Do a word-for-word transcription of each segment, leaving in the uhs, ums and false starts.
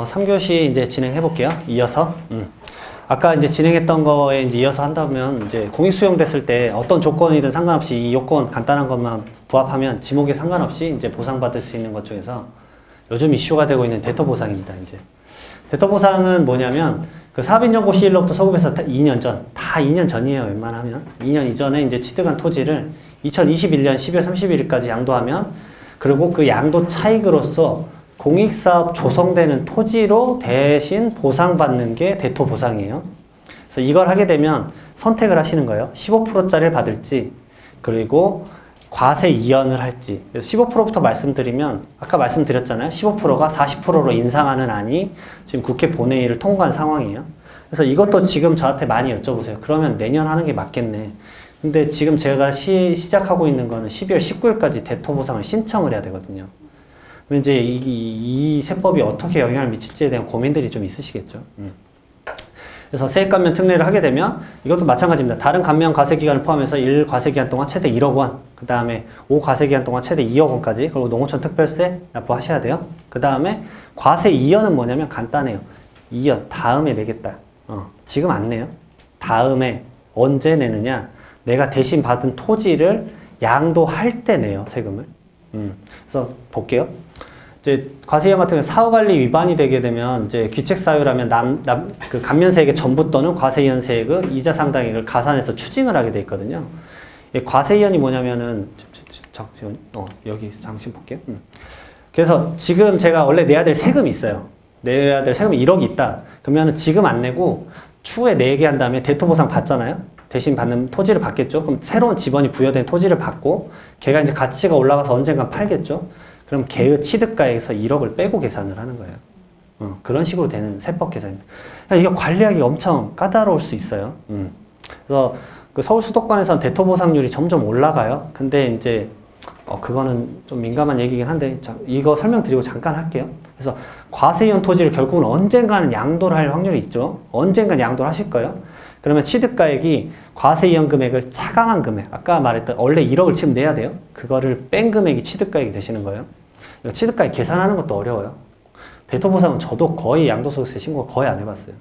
삼 교시 이제 진행해 볼게요. 이어서. 음. 아까 이제 진행했던 거에 이제 이어서 한다면 이제 공익 수용됐을 때 어떤 조건이든 상관없이 이 요건 간단한 것만 부합하면 지목에 상관없이 이제 보상받을 수 있는 것 중에서 요즘 이슈가 되고 있는 대토 보상입니다. 이제 대토 보상은 뭐냐면 그 사업인정고 시일로부터 소급해서 이 년 전, 다 이 년 전이에요. 웬만하면 이 년 이전에 이제 취득한 토지를 이천이십일 년 십이월 삼십일일까지 양도하면, 그리고 그 양도 차익으로서 공익사업 조성되는 토지로 대신 보상받는 게 대토 보상이에요. 그래서 이걸 하게 되면 선택을 하시는 거예요. 십오 퍼센트짜리를 받을지, 그리고 과세 이연을 할지. 그래서 십오 퍼센트부터 말씀드리면, 아까 말씀드렸잖아요. 십오 퍼센트가 사십 퍼센트로 인상하는 안이 지금 국회 본회의를 통과한 상황이에요. 그래서 이것도 지금 저한테 많이 여쭤보세요. 그러면 내년 하는 게 맞겠네. 근데 지금 제가 시, 시작하고 있는 거는 십이월 십구일까지 대토 보상을 신청을 해야 되거든요. 이제 이, 이, 이 세법이 어떻게 영향을 미칠지에 대한 고민들이 좀 있으시겠죠. 음. 그래서 세액감면 특례를 하게 되면 이것도 마찬가지입니다. 다른 감면 과세기간을 포함해서 일 과세기간 동안 최대 일억 원, 그 다음에 오 과세기간 동안 최대 이억 원까지, 그리고 농어촌 특별세 납부하셔야 돼요. 그 다음에 과세 이연은 뭐냐면 간단해요. 이연, 다음에 내겠다. 어, 지금 안 내요. 다음에 언제 내느냐? 내가 대신 받은 토지를 양도할 때 내요, 세금을. 음. 그래서 볼게요. 이제 과세이연 같은 경우 사후관리 위반이 되게 되면 이제 귀책사유라면 남, 남, 그 감면세액의 전부 또는 과세이연세액의 이자 상당액을 가산해서 추징을 하게 돼 있거든요. 과세이연이 뭐냐면은 잠시만, 어, 여기 잠시 볼게요. 음. 그래서 지금 제가 원래 내야 될 세금이 있어요. 내야 될 세금이 일억이 있다. 그러면은 지금 안 내고 추후에 내게 한 다음에 대토보상 받잖아요. 대신 받는 토지를 받겠죠. 그럼 새로운 지번이 부여된 토지를 받고 걔가 이제 가치가 올라가서 언젠간 팔겠죠. 그럼 걔의 취득가액에서 일억을 빼고 계산을 하는 거예요. 어, 그런 식으로 되는 세법 계산입니다. 이거 관리하기 엄청 까다로울 수 있어요. 음. 그래서 그 서울 수도권에서는 대토 보상률이 점점 올라가요. 근데 이제 어, 그거는 좀 민감한 얘기긴 한데 자, 이거 설명드리고 잠깐 할게요. 그래서 과세이연 토지를 결국은 언젠가는 양도를 할 확률이 있죠. 언젠가는 양도를 하실 거예요. 그러면 취득가액이 과세이연 금액을 차감한 금액, 아까 말했던 원래 일억을 지금 내야 돼요. 그거를 뺀 금액이 취득가액이 되시는 거예요. 취득가액 계산하는 것도 어려워요. 대토보상은 저도 거의 양도소득세 신고 거의 안 해봤어요.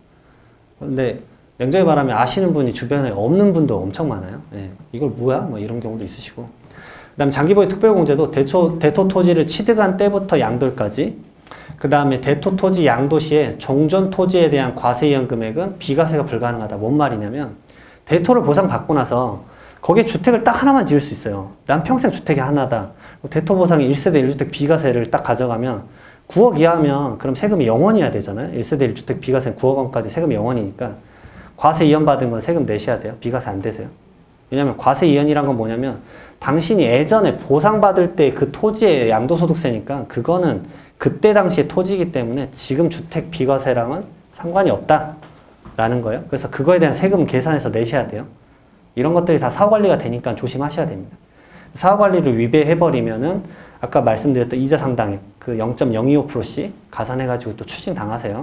근데 냉정히 말하면 아시는 분이 주변에 없는 분도 엄청 많아요. 예, 이걸 뭐야? 뭐 이런 경우도 있으시고. 그 다음 장기보유 특별공제도 대초, 대토 토지를 취득한 때부터 양도일까지, 그 다음에 대토 토지 양도 시에 종전 토지에 대한 과세이연 금액은 비과세가 불가능하다. 뭔 말이냐면 대토를 보상받고 나서 거기에 주택을 딱 하나만 지을 수 있어요. 난 평생 주택이 하나다. 대토 보상이 일 세대 일 주택 비과세를 딱 가져가면 구억 이하면 그럼 세금이 영 원이어야 되잖아요. 일 세대 일 주택 비과세 구억 원까지 세금이 영 원이니까 과세 이연 받은 건 세금 내셔야 돼요. 비과세 안 되세요. 왜냐면 과세 이연이란 건 뭐냐면 당신이 예전에 보상받을 때 그 토지의 양도소득세니까 그거는 그때 당시의 토지이기 때문에 지금 주택 비과세랑은 상관이 없다라는 거예요. 그래서 그거에 대한 세금 계산해서 내셔야 돼요. 이런 것들이 다 사후관리가 되니까 조심하셔야 됩니다. 사후관리를 위배해버리면은 아까 말씀드렸던 이자 상당액 그 영 점 영이오 퍼센트씩 가산해가지고 또 추징 당하세요.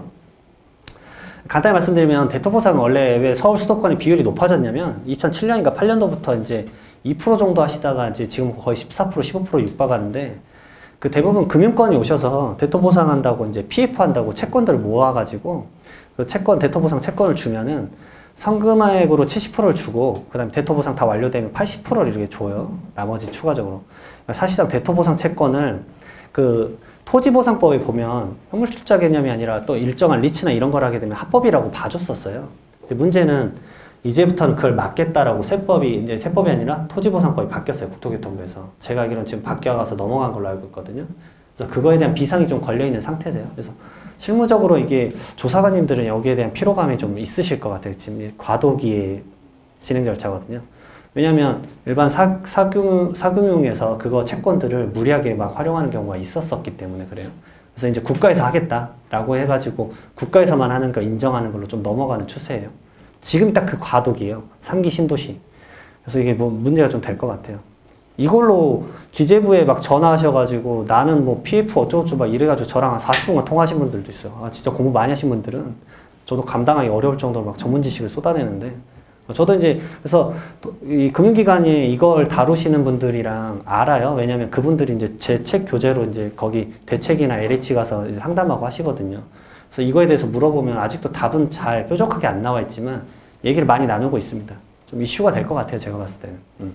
간단히 말씀드리면 대토보상은 원래 왜 서울 수도권의 비율이 높아졌냐면 이천칠 년인가 팔 년도부터 이제 이 퍼센트 정도 하시다가 이제 지금 거의 십사 퍼센트, 십오 퍼센트 육박하는데 그 대부분 금융권이 오셔서 대토보상한다고 이제 피에프 한다고 채권들을 모아가지고 그 채권, 대토보상 채권을 주면은 성금액으로 칠십 퍼센트를 주고 그 다음에 대토보상 다 완료되면 팔십 퍼센트를 이렇게 줘요. 나머지 추가적으로. 그러니까 사실상 대토보상 채권을 그 토지보상법에 보면 현물출자 개념이 아니라 또 일정한 리츠나 이런 걸 하게 되면 합법이라고 봐줬었어요. 근데 문제는 이제부터는 그걸 막겠다라고 세법이, 이제 세법이 아니라 토지보상법이 바뀌었어요. 국토교통부에서. 제가 알기로는 지금 바뀌어가서 넘어간 걸로 알고 있거든요. 그래서 그거에 대한 비상이 좀 걸려있는 상태세요. 그래서 실무적으로 이게 조사관님들은 여기에 대한 피로감이 좀 있으실 것 같아요. 지금 과도기의 진행 절차거든요. 왜냐면 일반 사, 사금융, 사금융에서 그거 채권들을 무리하게 막 활용하는 경우가 있었었기 때문에 그래요. 그래서 이제 국가에서 하겠다라고 해가지고 국가에서만 하는 거 인정하는 걸로 좀 넘어가는 추세예요. 지금 딱 그 과도기예요. 삼 기 신도시. 그래서 이게 뭐 문제가 좀 될 것 같아요. 이걸로 기재부에 막 전화하셔가지고 나는 뭐 피에프 어쩌고저쩌고 막 이래가지고 저랑 한 사십 분간 통화하신 분들도 있어요. 아, 진짜 공부 많이 하신 분들은 저도 감당하기 어려울 정도로 막 전문 지식을 쏟아내는데 저도 이제 그래서 이 금융기관이 이걸 다루시는 분들이랑 알아요. 왜냐면 그분들이 이제 제 책 교재로 이제 거기 대책이나 엘에이치 가서 상담하고 하시거든요. 그래서 이거에 대해서 물어보면 아직도 답은 잘 뾰족하게 안 나와 있지만 얘기를 많이 나누고 있습니다. 좀 이슈가 될 것 같아요. 제가 봤을 때는. 음.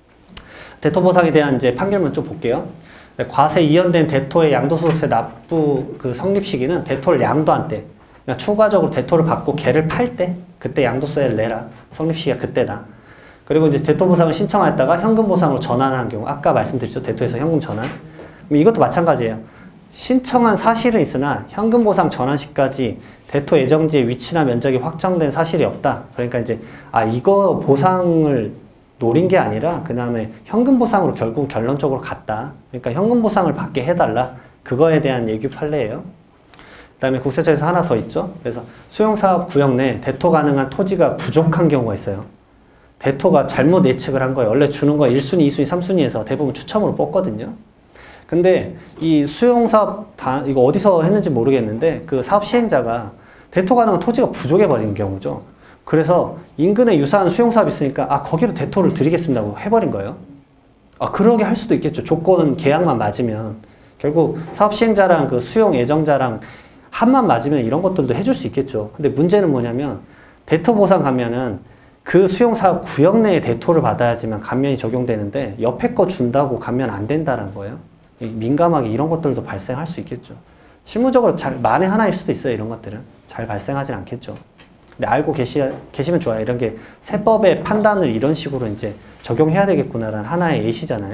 대토보상에 대한 이제 판결문 좀 볼게요. 과세 이연된 대토의 양도소득세 납부 그 성립 시기는 대토를 양도한 때, 그러니까 추가적으로 대토를 받고 걔를 팔 때, 그때 양도세를 내라. 성립 시기가 그때다. 그리고 이제 대토보상을 신청하였다가 현금보상으로 전환한 경우, 아까 말씀드렸죠. 대토에서 현금 전환. 이것도 마찬가지예요. 신청한 사실은 있으나 현금보상 전환 시까지 대토 예정지의 위치나 면적이 확정된 사실이 없다. 그러니까 이제 아 이거 보상을 노린 게 아니라 그 다음에 현금보상으로 결국 결론적으로 갔다. 그러니까 현금보상을 받게 해달라. 그거에 대한 예규 판례예요. 그 다음에 국세청에서 하나 더 있죠. 그래서 수용사업 구역 내 대토 가능한 토지가 부족한 경우가 있어요. 대토가 잘못 예측을 한 거예요. 원래 주는 거 일 순위, 이 순위, 삼 순위에서 대부분 추첨으로 뽑거든요. 근데 이 수용사업 다 이거 어디서 했는지 모르겠는데 그 사업 시행자가 대토 가능한 토지가 부족해 버리는 경우죠. 그래서 인근에 유사한 수용사업이 있으니까 아 거기로 대토를 드리겠습니다 하고 해버린 거예요. 아 그러게 할 수도 있겠죠. 조건 계약만 맞으면 결국 사업 시행자랑 그 수용 예정자랑 합만 맞으면 이런 것들도 해줄 수 있겠죠. 근데 문제는 뭐냐면 대토 보상 가면은 그 수용사업 구역 내에 대토를 받아야지만 감면이 적용되는데 옆에 거 준다고 감면 안 된다는 거예요. 민감하게 이런 것들도 발생할 수 있겠죠. 실무적으로 잘 만에 하나일 수도 있어요. 이런 것들은 잘 발생하진 않겠죠. 근데 알고 계시, 계시면 좋아요. 이런 게 세법의 판단을 이런 식으로 이제 적용해야 되겠구나라는 하나의 예시잖아요.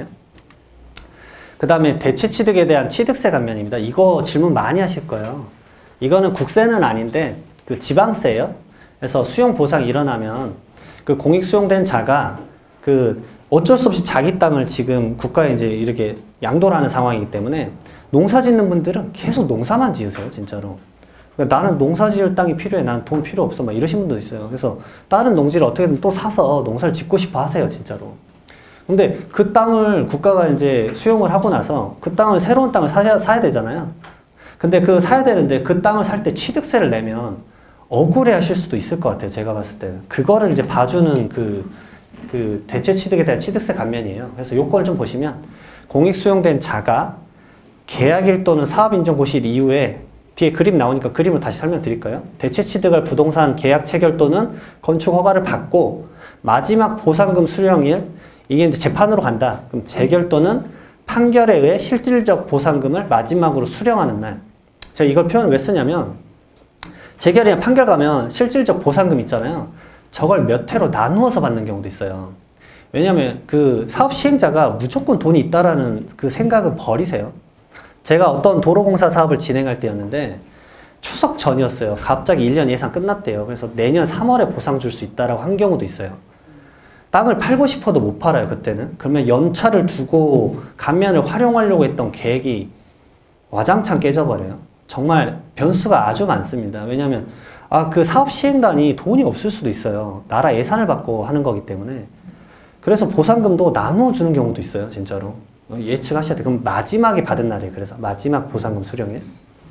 그 다음에 대체 취득에 대한 취득세 감면입니다. 이거 질문 많이 하실 거예요. 이거는 국세는 아닌데 그 지방세예요. 그래서 수용 보상이 일어나면 그 공익 수용된 자가 그 어쩔 수 없이 자기 땅을 지금 국가에 이제 이렇게 양도를 하는 상황이기 때문에 농사 짓는 분들은 계속 농사만 지으세요. 진짜로. 그러니까 나는 농사 지을 땅이 필요해. 난 돈 필요 없어. 막 이러신 분도 있어요. 그래서 다른 농지를 어떻게든 또 사서 농사를 짓고 싶어 하세요. 진짜로. 근데 그 땅을 국가가 이제 수용을 하고 나서 그 땅을 새로운 땅을 사야, 사야 되잖아요. 근데 그 사야 되는데 그 땅을 살 때 취득세를 내면 억울해 하실 수도 있을 것 같아요. 제가 봤을 때는. 그거를 이제 봐주는 그, 그 대체 취득에 대한 취득세 감면이에요. 그래서 요건을 좀 보시면 공익 수용된 자가 계약일 또는 사업인정 고시일 이후에 뒤에 그림 나오니까 그림을 다시 설명드릴까요? 대체 취득할 부동산 계약 체결 또는 건축 허가를 받고 마지막 보상금 수령일 이게 이제 재판으로 간다. 그럼 재결 또는 판결에 의해 실질적 보상금을 마지막으로 수령하는 날. 제가 이걸 표현을 왜 쓰냐면 재결이나 판결 가면 실질적 보상금 있잖아요. 저걸 몇 회로 나누어서 받는 경우도 있어요. 왜냐하면 그 사업 시행자가 무조건 돈이 있다라는 그 생각은 버리세요. 제가 어떤 도로공사 사업을 진행할 때였는데 추석 전이었어요. 갑자기 일 년 예산 끝났대요. 그래서 내년 삼월에 보상 줄 수 있다라고 한 경우도 있어요. 땅을 팔고 싶어도 못 팔아요. 그때는. 그러면 연차를 두고 감면을 활용하려고 했던 계획이 와장창 깨져버려요. 정말 변수가 아주 많습니다. 왜냐하면 아, 그 사업 시행단이 돈이 없을 수도 있어요. 나라 예산을 받고 하는 거기 때문에. 그래서 보상금도 나누어 주는 경우도 있어요. 진짜로. 예측하셔야 돼요. 그럼 마지막에 받은 날이에요. 그래서 마지막 보상금 수령일.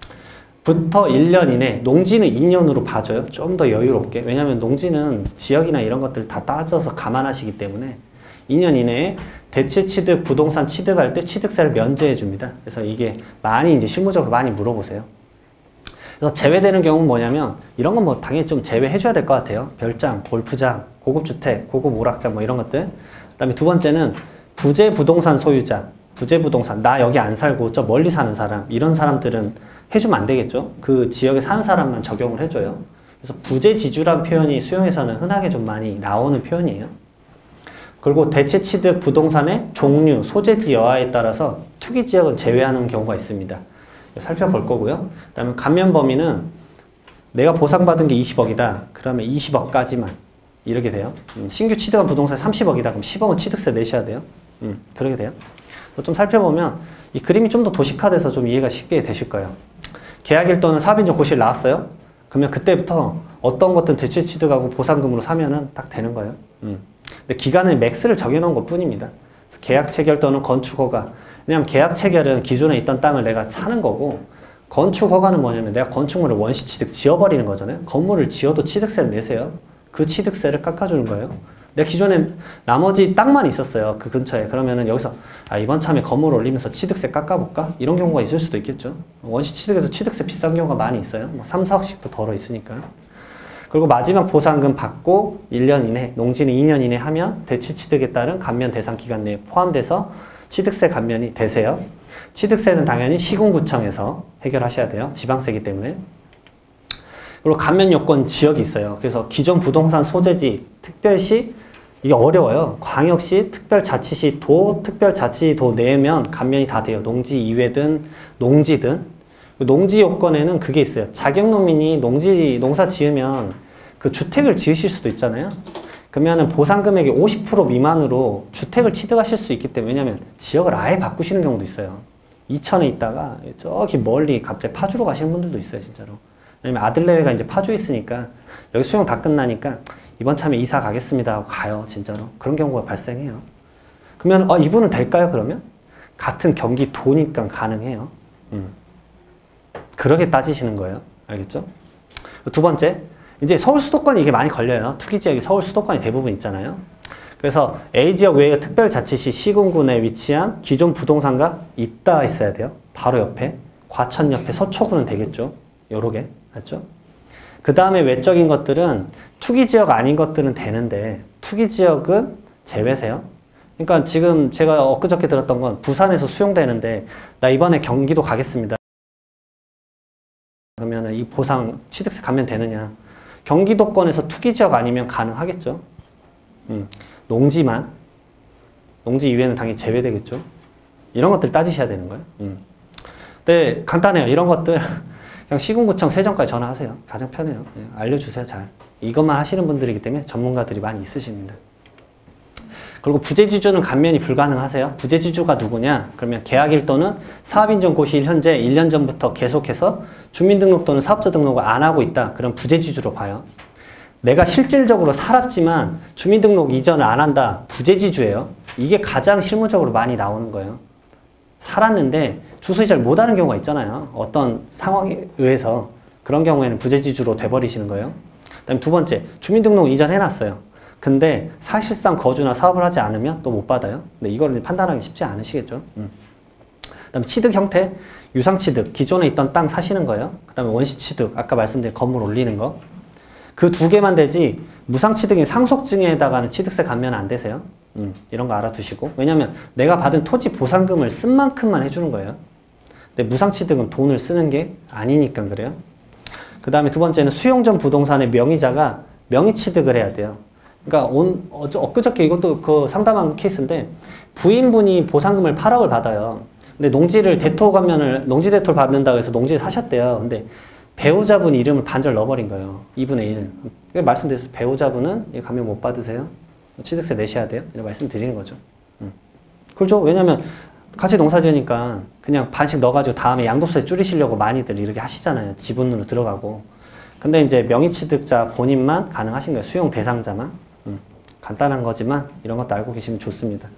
부터 일 년 이내, 농지는 이 년으로 봐줘요. 좀 더 여유롭게. 왜냐하면 농지는 지역이나 이런 것들 다 따져서 감안하시기 때문에 이 년 이내에 대체 취득, 부동산 취득할 때 취득세를 면제해 줍니다. 그래서 이게 많이 이제 실무적으로 많이 물어보세요. 그래서 제외되는 경우는 뭐냐면 이런 건 뭐 당연히 좀 제외해 줘야 될 것 같아요. 별장, 골프장, 고급주택, 고급 오락장 뭐 이런 것들. 그 다음에 두 번째는 부재 부동산 소유자, 부재 부동산, 나 여기 안 살고 저 멀리 사는 사람, 이런 사람들은 해주면 안 되겠죠. 그 지역에 사는 사람만 적용을 해줘요. 그래서 부재지주란 표현이 수용에서는 흔하게 좀 많이 나오는 표현이에요. 그리고 대체 취득 부동산의 종류, 소재지 여하에 따라서 투기 지역은 제외하는 경우가 있습니다. 살펴볼 거고요. 그 다음에 감면 범위는 내가 보상받은 게 이십억이다. 그러면 이십억까지만 이렇게 돼요. 음, 신규 취득한 부동산 삼십억이다. 그럼 십억은 취득세 내셔야 돼요. 음, 그렇게 돼요. 좀 살펴보면 이 그림이 좀 더 도식화돼서 좀 이해가 쉽게 되실 거예요. 계약일 또는 사업인정 고시일 나왔어요? 그러면 그때부터 어떤 것든 대체 취득하고 보상금으로 사면은 딱 되는 거예요. 음. 근데 기간은 맥스를 정해놓은 것 뿐입니다. 계약 체결 또는 건축 허가. 왜냐면 계약 체결은 기존에 있던 땅을 내가 사는 거고, 건축 허가는 뭐냐면 내가 건축물을 원시 취득 지어버리는 거잖아요. 건물을 지어도 취득세를 내세요. 그 취득세를 깎아주는 거예요. 내가 기존에 나머지 땅만 있었어요. 그 근처에. 그러면은 여기서 아, 이번 참에 건물 올리면서 취득세 깎아볼까? 이런 경우가 있을 수도 있겠죠. 원시 취득에서 취득세 비싼 경우가 많이 있어요. 뭐 삼, 사억씩도 덜어 있으니까. 그리고 마지막 보상금 받고 일 년 이내, 농지는 이 년 이내 하면 대치 취득에 따른 감면 대상 기간 내에 포함돼서 취득세 감면이 되세요. 취득세는 당연히 시군구청에서 해결하셔야 돼요. 지방세이기 때문에. 그리고 감면 요건 지역이 있어요. 그래서 기존 부동산 소재지, 특별시, 이게 어려워요. 광역시, 특별자치시, 도, 특별자치도 내면 감면이 다 돼요. 농지 이외든 농지든. 농지 요건에는 그게 있어요. 자격농민이 농지, 농사 지으면 그 주택을 지으실 수도 있잖아요. 그러면은 보상금액의 오십 퍼센트 미만으로 주택을 취득하실 수 있기 때문에, 왜냐면 지역을 아예 바꾸시는 경우도 있어요. 이천에 있다가 저기 멀리 갑자기 파주로 가시는 분들도 있어요, 진짜로. 왜냐면 아들내외가 이제 파주에 있으니까 여기 수용 다 끝나니까 이번 참에 이사 가겠습니다 하고 가요, 진짜로. 그런 경우가 발생해요. 그러면 어, 이분은 될까요, 그러면? 같은 경기도니까 가능해요. 음. 그렇게 따지시는 거예요. 알겠죠? 두 번째, 이제 서울 수도권이 이게 많이 걸려요. 투기 지역이 서울 수도권이 대부분 있잖아요. 그래서 A지역 외의 특별자치시 시군군에 위치한 기존 부동산가 있다 있어야 돼요. 바로 옆에. 과천 옆에 서초구는 되겠죠. 요렇게. 맞죠? 그 다음에 외적인 것들은 투기지역 아닌 것들은 되는데 투기지역은 제외세요. 그러니까 지금 제가 엊그저께 들었던 건 부산에서 수용되는데 나 이번에 경기도 가겠습니다. 그러면 이 보상 취득세 감면 되느냐. 경기도권에서 투기지역 아니면 가능하겠죠. 음, 농지만. 농지 이외에는 당연히 제외되겠죠. 이런 것들 따지셔야 되는 거예요. 음. 근데 간단해요. 이런 것들 그냥 시군구청 세정까지 전화하세요. 가장 편해요. 네, 알려주세요. 잘. 이것만 하시는 분들이기 때문에 전문가들이 많이 있으십니다. 그리고 부재지주는 감면이 불가능하세요. 부재지주가 누구냐? 그러면 계약일 또는 사업인정 고시일 현재 일 년 전부터 계속해서 주민등록 또는 사업자 등록을 안 하고 있다. 그럼 부재지주로 봐요. 내가 실질적으로 살았지만 주민등록 이전을 안 한다. 부재지주예요. 이게 가장 실무적으로 많이 나오는 거예요. 살았는데 주소이 잘 못하는 경우가 있잖아요. 어떤 상황에 의해서. 그런 경우에는 부재지주로 돼버리시는 거예요. 그 다음에 두 번째, 주민등록 이전 해놨어요. 근데 사실상 거주나 사업을 하지 않으면 또 못 받아요. 근데 이걸 판단하기 쉽지 않으시겠죠. 음. 그 다음에 취득 형태, 유상취득, 기존에 있던 땅 사시는 거예요. 그 다음에 원시취득, 아까 말씀드린 건물 올리는 거. 그 두 개만 되지 무상취득인 상속증에다가는 취득세 감면 안 되세요. 음, 이런 거 알아두시고. 왜냐면 내가 받은 토지 보상금을 쓴 만큼만 해주는 거예요. 근데 무상취득은 돈을 쓰는 게 아니니까 그래요. 그 다음에 두 번째는 수용전 부동산의 명의자가 명의취득을 해야 돼요. 그러니까 온, 어저, 엊그저께 이것도 그 상담한 케이스인데 부인분이 보상금을 팔억을 받아요. 근데 농지를 대토 감면을, 농지 대토를 받는다고 해서 농지를 사셨대요. 근데 배우자분 이름을 반절 넣어버린 거예요. 이분의 일. 말씀드렸어요. 배우자분은 감면 못 받으세요. 취득세 내셔야 돼요. 이렇게 말씀드리는 거죠. 음. 그렇죠. 왜냐면 같이 농사 지으니까 그냥 반씩 넣어가지고 다음에 양도세 줄이시려고 많이들 이렇게 하시잖아요. 지분으로 들어가고. 근데 이제 명의취득자 본인만 가능하신 거예요. 수용 대상자만. 음. 간단한 거지만 이런 것도 알고 계시면 좋습니다.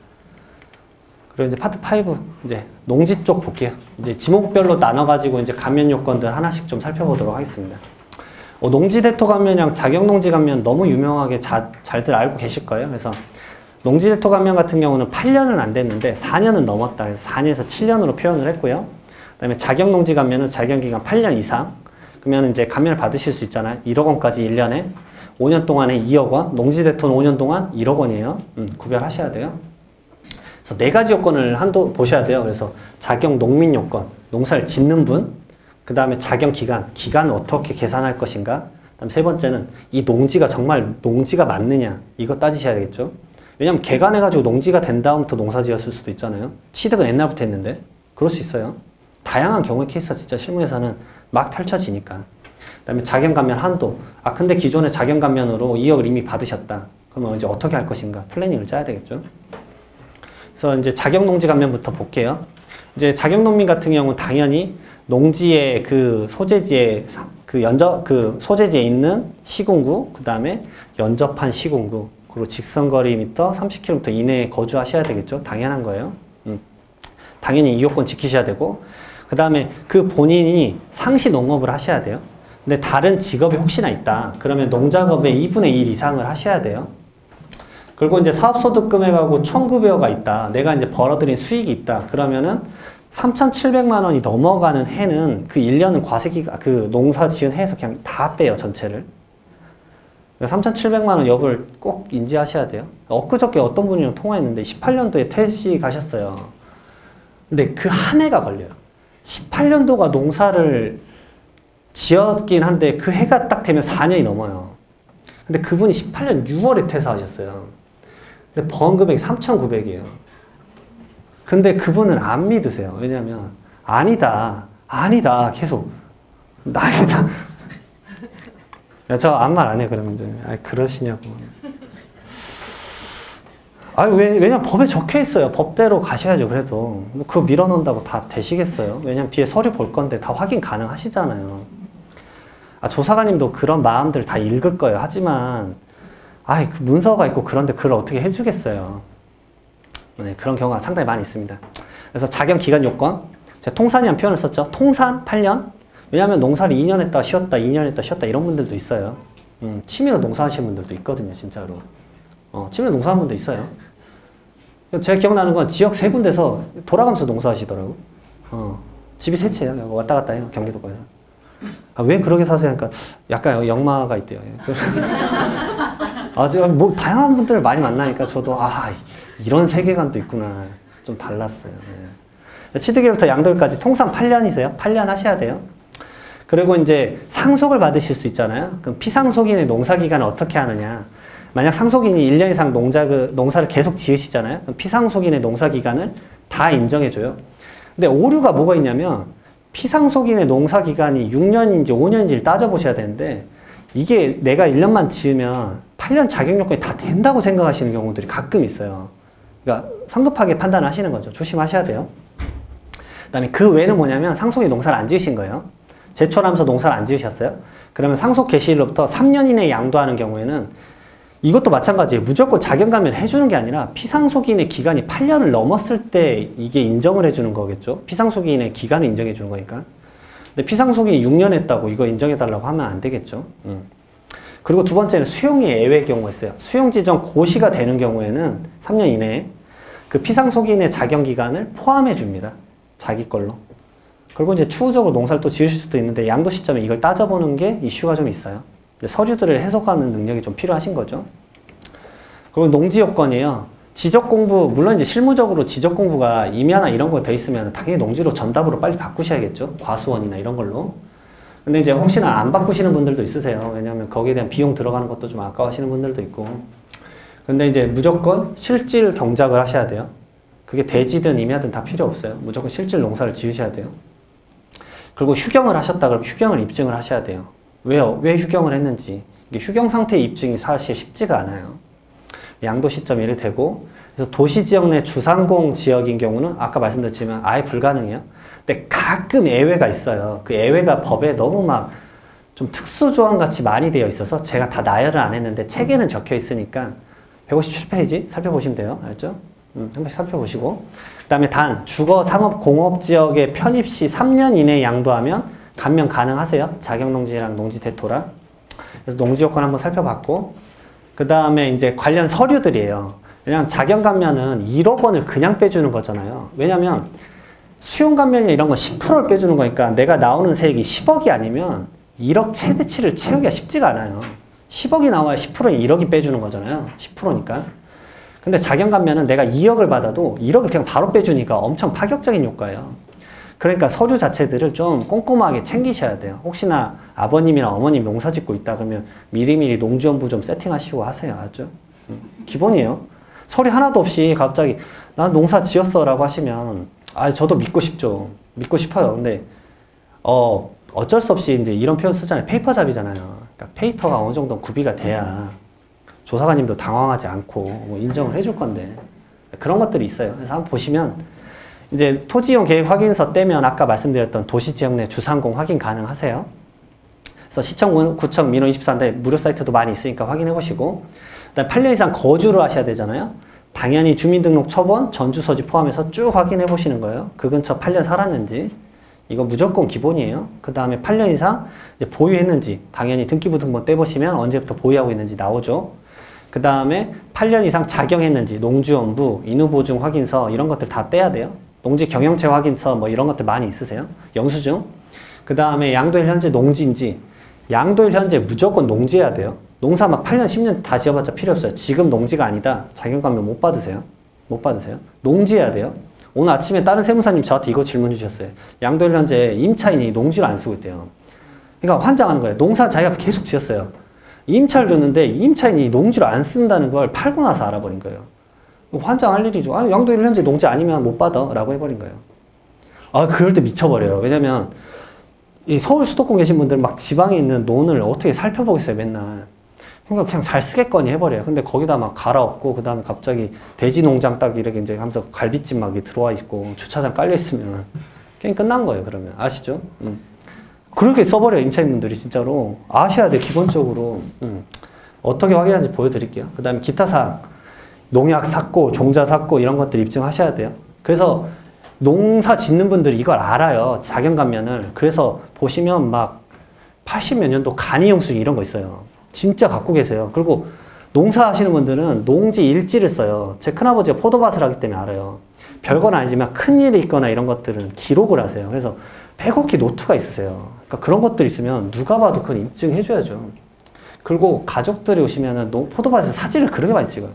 그리고 이제 파트 오, 이제 농지 쪽 볼게요. 이제 지목별로 나눠가지고 이제 감면 요건들 하나씩 좀 살펴보도록 하겠습니다. 어, 농지 대토 감면이랑 자격농지 감면 너무 유명하게 자, 잘들 알고 계실 거예요. 그래서 농지 대토 감면 같은 경우는 팔 년은 안 됐는데 사 년은 넘었다. 그래서 사 년에서 칠 년으로 표현을 했고요. 그 다음에 자격농지 감면은 자격기간 팔 년 이상. 그러면 이제 감면을 받으실 수 있잖아요. 일억 원까지 일 년에. 오 년 동안에 이억 원. 농지 대토는 오 년 동안 일억 원이에요. 음, 구별하셔야 돼요. 그래서 네 가지 요건을 한도 보셔야 돼요. 그래서 자격 농민 요건, 농사를 짓는 분, 그 다음에 자격 기간, 기간을 어떻게 계산할 것인가. 그 다음 세 번째는 이 농지가 정말 농지가 맞느냐, 이거 따지셔야 되겠죠. 왜냐면 개간해가지고 농지가 된 다음부터 농사 지었을 수도 있잖아요. 취득은 옛날부터 했는데 그럴 수 있어요. 다양한 경우의 케이스가 진짜 실무에서는 막 펼쳐지니까. 그 다음에 자격 감면 한도. 아 근데 기존에 자격 감면으로 이억을 이미 받으셨다. 그러면 이제 어떻게 할 것인가, 플래닝을 짜야 되겠죠. 그래서 이제 자격농지 감면부터 볼게요. 이제 자격농민 같은 경우는 당연히 농지의 그 소재지에 그 연접 그 소재지에 있는 시군구, 그 다음에 연접한 시군구, 그리고 직선거리 미터 삼십 킬로미터 이내에 거주하셔야 되겠죠. 당연한 거예요. 음. 당연히 이 요건 지키셔야 되고, 그 다음에 그 본인이 상시 농업을 하셔야 돼요. 근데 다른 직업이 혹시나 있다. 그러면 농작업의 이분의 일 이상을 하셔야 돼요. 그리고 이제 사업소득 금액하고 천구백여가 있다. 내가 이제 벌어들인 수익이 있다. 그러면은 삼천칠백만 원이 넘어가는 해는 그 일 년은 과세기가 그 농사 지은 해에서 그냥 다 빼요. 전체를. 그러니까 삼천칠백만 원 여부를 꼭 인지하셔야 돼요. 엊그저께 어떤 분이랑 통화했는데 십팔 년도에 퇴직하셨어요. 근데 그 한 해가 걸려요. 십팔 년도가 농사를 지었긴 한데 그 해가 딱 되면 사 년이 넘어요. 근데 그분이 십팔 년 유월에 퇴사하셨어요. 근데 번 금액이 삼천구백이에요. 근데 그분은 안 믿으세요. 왜냐면 아니다. 아니다. 계속 아니다. 저 아무 말 안 해. 그러면 이제 아 그러시냐고. 아 왜, 왜냐면 법에 적혀 있어요. 법대로 가셔야죠. 그래도 뭐 그거 밀어놓는다고 다 되시겠어요? 왜냐면 뒤에 서류 볼 건데 다 확인 가능하시잖아요. 아 조사관님도 그런 마음들 다 읽을 거예요. 하지만 아, 그 문서가 있고 그런데 그걸 어떻게 해주겠어요. 네, 그런 경우가 상당히 많이 있습니다. 그래서 자격 기간 요건, 제가 통산이라는 표현을 썼죠. 통산 팔 년. 왜냐하면 농사를 이 년 했다 쉬었다, 이 년 했다 쉬었다 이런 분들도 있어요. 음, 취미로 농사하시는 분들도 있거든요, 진짜로. 어, 취미로 농사하는 분도 있어요. 제가 기억나는 건 지역 세 군데서 돌아가면서 농사하시더라고. 어, 집이 세 채예요. 왔다 갔다 해요, 경기도권에서. 아, 왜 그렇게 사세요? 그러니까 약간 역마가 있대요. 아, 제가 뭐 다양한 분들을 많이 만나니까 저도 아 이런 세계관도 있구나 좀 달랐어요. 네. 취득일부터 양도일까지 통상 팔 년이세요. 팔 년 하셔야 돼요. 그리고 이제 상속을 받으실 수 있잖아요. 그럼 피상속인의 농사기간을 어떻게 하느냐? 만약 상속인이 일 년 이상 농자 그 농사를 계속 지으시잖아요. 그럼 피상속인의 농사기간을 다 인정해줘요. 근데 오류가 뭐가 있냐면 피상속인의 농사기간이 육 년인지 오 년인지를 따져보셔야 되는데 이게 내가 일 년만 지으면 팔 년 자격요건이 다 된다고 생각하시는 경우들이 가끔 있어요. 그러니까 성급하게 판단하시는 거죠. 조심하셔야 돼요. 그 다음에 그 외에는 뭐냐면 상속인 농사를 안 지으신 거예요. 제초하면서 농사를 안 지으셨어요. 그러면 상속 개시일로부터 삼 년 이내에 양도하는 경우에는 이것도 마찬가지예요. 무조건 자격감면을 해주는 게 아니라 피상속인의 기간이 팔 년을 넘었을 때 이게 인정을 해주는 거겠죠. 피상속인의 기간을 인정해 주는 거니까. 근데 피상속인이 육 년 했다고 이거 인정해달라고 하면 안 되겠죠. 음. 그리고 두 번째는 수용이 예외의 경우가 있어요. 수용 지정 고시가 되는 경우에는 삼 년 이내에 그 피상속인의 자격기간을 포함해 줍니다. 자기 걸로. 그리고 이제 추후적으로 농사를 또 지으실 수도 있는데 양도 시점에 이걸 따져보는 게 이슈가 좀 있어요. 서류들을 해석하는 능력이 좀 필요하신 거죠. 그리고 농지 요건이에요. 지적 공부, 물론 이제 실무적으로 지적 공부가 임야나 이런 거 돼 있으면 당연히 농지로 전답으로 빨리 바꾸셔야겠죠. 과수원이나 이런 걸로. 근데 이제 혹시나 안 바꾸시는 분들도 있으세요. 왜냐하면 거기에 대한 비용 들어가는 것도 좀 아까워하시는 분들도 있고. 근데 이제 무조건 실질 경작을 하셔야 돼요. 그게 대지든 임야든 다 필요 없어요. 무조건 실질 농사를 지으셔야 돼요. 그리고 휴경을 하셨다 그러면 휴경을 입증을 하셔야 돼요. 왜요? 왜 휴경을 했는지. 이게 휴경 상태 입증이 사실 쉽지가 않아요. 양도 시점 예를 대고, 그래서 도시 지역 내 주상공 지역인 경우는 아까 말씀드렸지만 아예 불가능해요. 근데 가끔 예외가 있어요. 그 예외가 법에 너무 막 좀 특수 조항 같이 많이 되어 있어서 제가 다 나열을 안 했는데 책에는 적혀 있으니까 백오십칠 페이지 살펴보시면 돼요. 알죠? 음, 한 번씩 살펴보시고. 그 다음에 단, 주거, 상업, 공업 지역에 편입 시 삼 년 이내에 양도하면 감면 가능하세요. 자격농지랑 농지 대토랑. 그래서 농지 요건 한번 살펴봤고, 그 다음에 이제 관련 서류들이에요. 왜냐면 자격 감면은 일억 원을 그냥 빼주는 거잖아요. 왜냐면 수용 감면이나 이런 건 십 퍼센트를 빼주는 거니까 내가 나오는 세액이 십억이 아니면 일억 최대치를 채우기가 쉽지가 않아요. 십억이 나와야 십 퍼센트는 일억이 빼주는 거잖아요. 십 퍼센트니까. 근데 자격 감면은 내가 이억을 받아도 일억을 그냥 바로 빼주니까 엄청 파격적인 효과예요. 그러니까 서류 자체들을 좀 꼼꼼하게 챙기셔야 돼요. 혹시나 아버님이나 어머님 농사 짓고 있다 그러면 미리미리 농지연부 좀 세팅하시고 하세요. 알죠? 기본이에요. 서류 하나도 없이 갑자기 난 농사 지었어 라고 하시면 아 저도 믿고 싶죠. 믿고 싶어요. 근데 어 어쩔 수 없이 이제 이런 표현 쓰잖아요. 페이퍼 잡이잖아요. 그러니까 페이퍼가 어느 정도 구비가 돼야 조사관님도 당황하지 않고 뭐 인정을 해줄 건데 그런 것들이 있어요. 그래서 한번 보시면 이제 토지이용 계획 확인서 떼면 아까 말씀드렸던 도시지역 내 주상공 확인 가능하세요. 그래서 시청, 구청, 민원 이십사인데 무료 사이트도 많이 있으니까 확인해 보시고, 그다음에 팔 년 이상 거주를 하셔야 되잖아요. 당연히 주민등록 처번, 전주소지 포함해서 쭉 확인해 보시는 거예요. 그 근처 팔 년 살았는지. 이거 무조건 기본이에요. 그 다음에 팔 년 이상 이제 보유했는지, 당연히 등기부등본 떼보시면 언제부터 보유하고 있는지 나오죠. 그 다음에 팔 년 이상 작용했는지 농지원부, 인후보증 확인서 이런 것들 다 떼야 돼요. 농지 경영체 확인서 뭐 이런 것들 많이 있으세요? 영수증. 그 다음에 양도일 현재 농지인지, 양도일 현재 무조건 농지해야 돼요. 농사 막 팔 년, 십 년 다 지어봤자 필요 없어요. 지금 농지가 아니다. 자격감면 못 받으세요. 못 받으세요. 농지해야 돼요. 오늘 아침에 다른 세무사님 저한테 이거 질문 주셨어요. 양도일 현재 임차인이 농지를 안 쓰고 있대요. 그러니까 환장하는 거예요. 농사 자기가 계속 지었어요. 임차를 줬는데 임차인이 농지를 안 쓴다는 걸 팔고 나서 알아버린 거예요. 환장할 일이죠. 아, 양도일 현재 농지 아니면 못 받아 라고 해버린 거예요. 아, 그럴 때 미쳐버려요. 왜냐면 이 서울 수도권 계신 분들은 막 지방에 있는 논을 어떻게 살펴보겠어요, 맨날. 그러니까 그냥 잘 쓰겠거니 해버려요. 근데 거기다 막 갈아엎고, 그 다음에 갑자기 돼지 농장 딱 이렇게 이제 하면서 갈비집 막 들어와 있고, 주차장 깔려있으면, 게임 끝난 거예요, 그러면. 아시죠? 음. 그렇게 써버려요, 임차인분들이 진짜로. 아셔야 돼요, 기본적으로. 음. 어떻게 확인하는지 보여드릴게요. 그 다음에 기타 사항. 농약 샀고, 종자 샀고, 이런 것들 입증하셔야 돼요. 그래서 농사 짓는 분들이 이걸 알아요. 자경감면을. 그래서 보시면 막 팔십 몇 년도 간이용수증 이런 거 있어요. 진짜 갖고 계세요. 그리고 농사 하시는 분들은 농지 일지를 써요. 제 큰아버지가 포도밭을 하기 때문에 알아요. 별건 아니지만 큰일이 있거나 이런 것들은 기록을 하세요. 그래서 백억기 노트가 있으세요. 그러니까 그런 것들 있으면 누가 봐도 그건 입증해줘야죠. 그리고 가족들이 오시면은 포도밭에서 사진을 그렇게 많이 찍어요.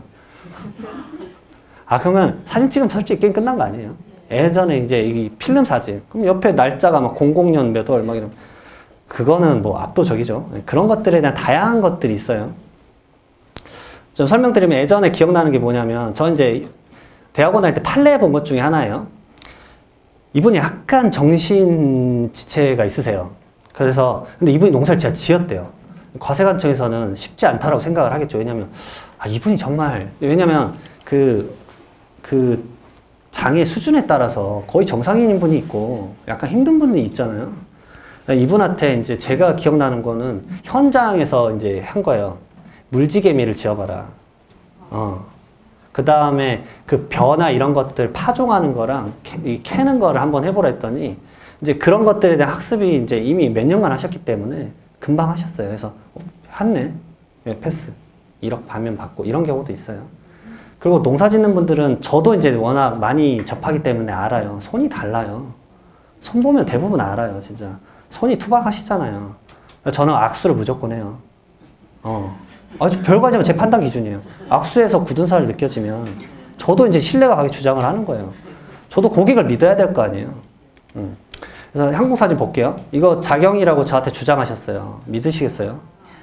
아, 그러면 사진 찍으면 솔직히 게임 끝난 거 아니에요? 예전에 이제 이 필름 사진. 그럼 옆에 날짜가 막 공공 년 몇 월 막 이런. 그거는 뭐 압도적이죠. 그런 것들에 대한 다양한 것들이 있어요. 좀 설명드리면 예전에 기억나는 게 뭐냐면, 저 이제 대학원 할 때 판례 본 것 중에 하나예요. 이분이 약간 정신지체가 있으세요. 그래서, 근데 이분이 농사를 진짜 지었대요. 과세관청에서는 쉽지 않다라고 생각을 하겠죠. 왜냐면, 아, 이분이 정말, 왜냐면 그, 그 장애 수준에 따라서 거의 정상인인 분이 있고, 약간 힘든 분이 있잖아요. 이분한테 이제 제가 기억나는 거는 현장에서 이제 한 거예요. 물지개미를 지어봐라. 어. 그 다음에 그 벼나 이런 것들 파종하는 거랑 캐, 캐는 거를 한번 해보라 했더니 이제 그런 것들에 대한 학습이 이제 이미 몇 년간 하셨기 때문에 금방 하셨어요. 그래서 어, 했네. 네, 패스. 일억 반면 받고 이런 경우도 있어요. 그리고 농사 짓는 분들은 저도 이제 워낙 많이 접하기 때문에 알아요. 손이 달라요. 손 보면 대부분 알아요, 진짜. 손이 투박하시잖아요. 저는 악수를 무조건 해요. 어. 아주 별거 아니지만 제 판단 기준이에요. 악수에서 굳은 살이 느껴지면 저도 이제 신뢰가 가게 주장을 하는 거예요. 저도 고객을 믿어야 될 거 아니에요. 음. 그래서 항공사진 볼게요. 이거 자경이라고 저한테 주장하셨어요. 믿으시겠어요?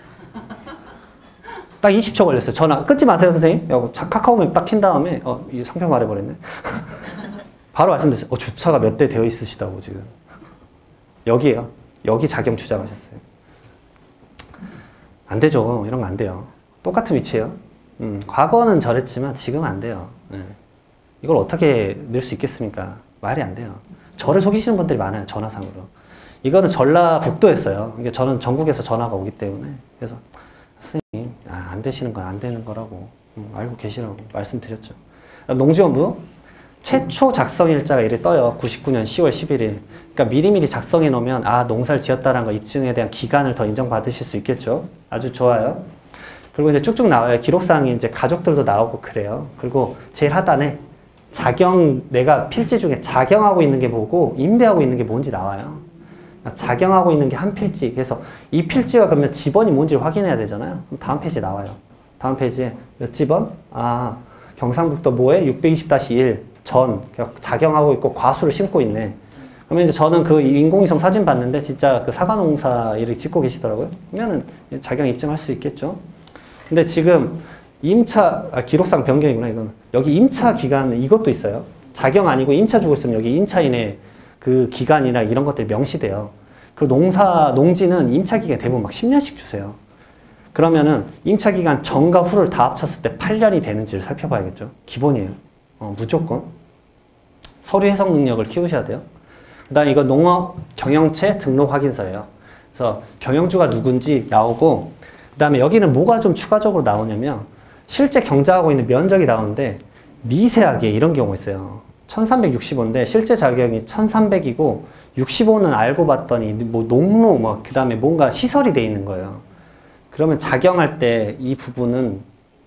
딱 이십 초 걸렸어요. 전화 끊지 마세요, 선생님. 카카오맵 딱 킨 다음에 어, 이 상표 말해버렸네. 바로 말씀드렸어요. 어, 주차가 몇 대 되어 있으시다고 지금. 여기에요. 여기 자경 주장하셨어요. 안 되죠. 이런 거 안 돼요. 똑같은 위치예요. 음, 과거는 저랬지만 지금 안 돼요. 네. 이걸 어떻게 낼 수 있겠습니까? 말이 안 돼요. 저를 속이시는 분들이 많아요. 전화상으로. 이거는 전라북도였어요. 이게 저는 전국에서 전화가 오기 때문에. 그래서 선생님, 아, 안 되시는 건 안 되는 거라고 음, 알고 계시라고 말씀드렸죠. 농지원부 최초 작성일자가 이래 떠요. 구십구 년 시월 십일일. 그러니까 미리미리 작성해 놓으면 아, 농사를 지었다는 거 입증에 대한 기간을 더 인정받으실 수 있겠죠. 아주 좋아요. 그리고 이제 쭉쭉 나와요. 기록사항이 이제 가족들도 나오고 그래요. 그리고 제일 하단에 자경, 내가 필지 중에 자경하고 있는 게 뭐고 임대하고 있는 게 뭔지 나와요. 자경하고 있는 게 한 필지. 그래서 이 필지가 그러면 지번이 뭔지를 확인해야 되잖아요. 그럼 다음 페이지에 나와요. 다음 페이지에 몇 지번? 아, 경상북도 뭐에 육백이십 다시 일 전 자경하고 있고 과수를 심고 있네. 그러면 이제 저는 그 인공위성 사진 봤는데 진짜 그 사과농사 이렇게 짓고 계시더라고요. 그러면은 자경 입증할 수 있겠죠. 근데 지금 임차, 아, 기록상 변경이구나, 이건. 여기 임차 기간, 이것도 있어요. 자경 아니고 임차 주고 있으면 여기 임차인의 그 기간이나 이런 것들이 명시돼요. 그리고 농사, 농지는 임차 기간 대부분 막 십 년씩 주세요. 그러면은 임차 기간 전과 후를 다 합쳤을 때 팔 년이 되는지를 살펴봐야겠죠. 기본이에요. 어, 무조건. 서류 해석 능력을 키우셔야 돼요. 그 다음에 이거 농업 경영체 등록 확인서예요. 그래서 경영주가 누군지 나오고, 그 다음에 여기는 뭐가 좀 추가적으로 나오냐면 실제 경작하고 있는 면적이 나오는데 미세하게 이런 경우가 있어요. 천삼백육십오인데 실제 자격이 천삼백이고 육십오는 알고 봤더니 뭐 농로 뭐 그 다음에 뭔가 시설이 돼 있는 거예요. 그러면 자경할 때 이 부분은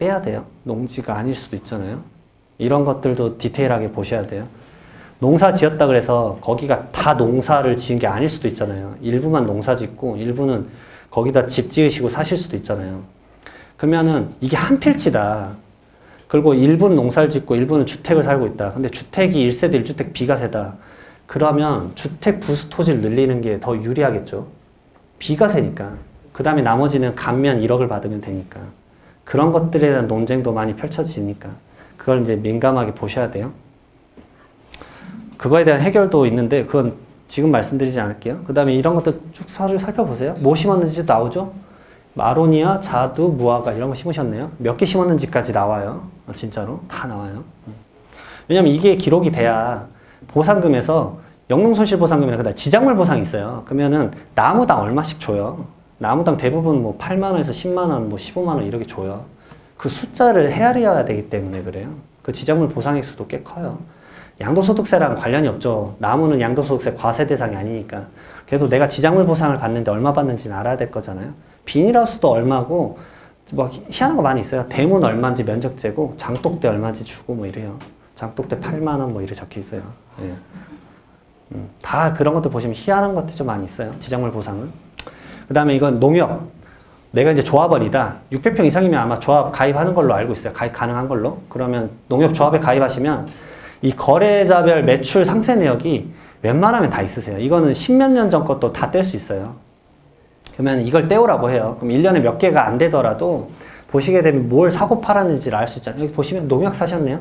빼야 돼요. 농지가 아닐 수도 있잖아요. 이런 것들도 디테일하게 보셔야 돼요. 농사 지었다 그래서 거기가 다 농사를 지은 게 아닐 수도 있잖아요. 일부만 농사 짓고 일부는 거기다 집 지으시고 사실 수도 있잖아요. 그러면은 이게 한 필지다. 그리고 일부는 농사를 짓고 일부는 주택을 살고 있다. 근데 주택이 일 세대 일 주택 비과세다. 그러면 주택 부수 토지를 늘리는 게 더 유리하겠죠. 비과세니까. 그 다음에 나머지는 감면 일억을 받으면 되니까. 그런 것들에 대한 논쟁도 많이 펼쳐지니까. 그걸 이제 민감하게 보셔야 돼요. 그거에 대한 해결도 있는데 그건 지금 말씀드리지 않을게요. 그 다음에 이런 것도 쭉 서류 살펴보세요. 뭐 심었는지도 나오죠. 아로니아, 자두, 무화과 이런 거 심으셨네요. 몇 개 심었는지까지 나와요. 진짜로 다 나와요. 왜냐면 이게 기록이 돼야 보상금에서 영농손실보상금이나 그다음 지작물 보상이 있어요. 그러면은 나무당 얼마씩 줘요. 나무당 대부분 뭐 팔만 원에서 십만 원, 뭐 십오만 원 이렇게 줘요. 그 숫자를 헤아려야 되기 때문에 그래요. 그 지작물 보상액수도 꽤 커요. 양도소득세랑 관련이 없죠. 나무는 양도소득세 과세 대상이 아니니까. 그래도 내가 지작물 보상을 받는데 얼마 받는지는 알아야 될 거잖아요. 비닐하우스도 얼마고 뭐 희한한 거 많이 있어요. 대문 얼마인지 면적재고 장독대 얼마인지 주고 뭐 이래요. 장독대 팔만 원 뭐 이렇게 적혀 있어요. 예. 음, 다 그런 것들 보시면 희한한 것들이 좀 많이 있어요. 지작물 보상은. 그 다음에 이건 농협. 내가 이제 조합원이다. 육백 평 이상이면 아마 조합 가입하는 걸로 알고 있어요. 가입 가능한 걸로. 그러면 농협 조합에 가입하시면 이 거래자별 매출 상세 내역이 웬만하면 다 있으세요. 이거는 십몇 년 전 것도 다 뗄 수 있어요. 그러면 이걸 떼오라고 해요. 그럼 일 년에 몇 개가 안 되더라도 보시게 되면 뭘 사고 팔았는지를 알 수 있잖아요. 여기 보시면 농약 사셨네요.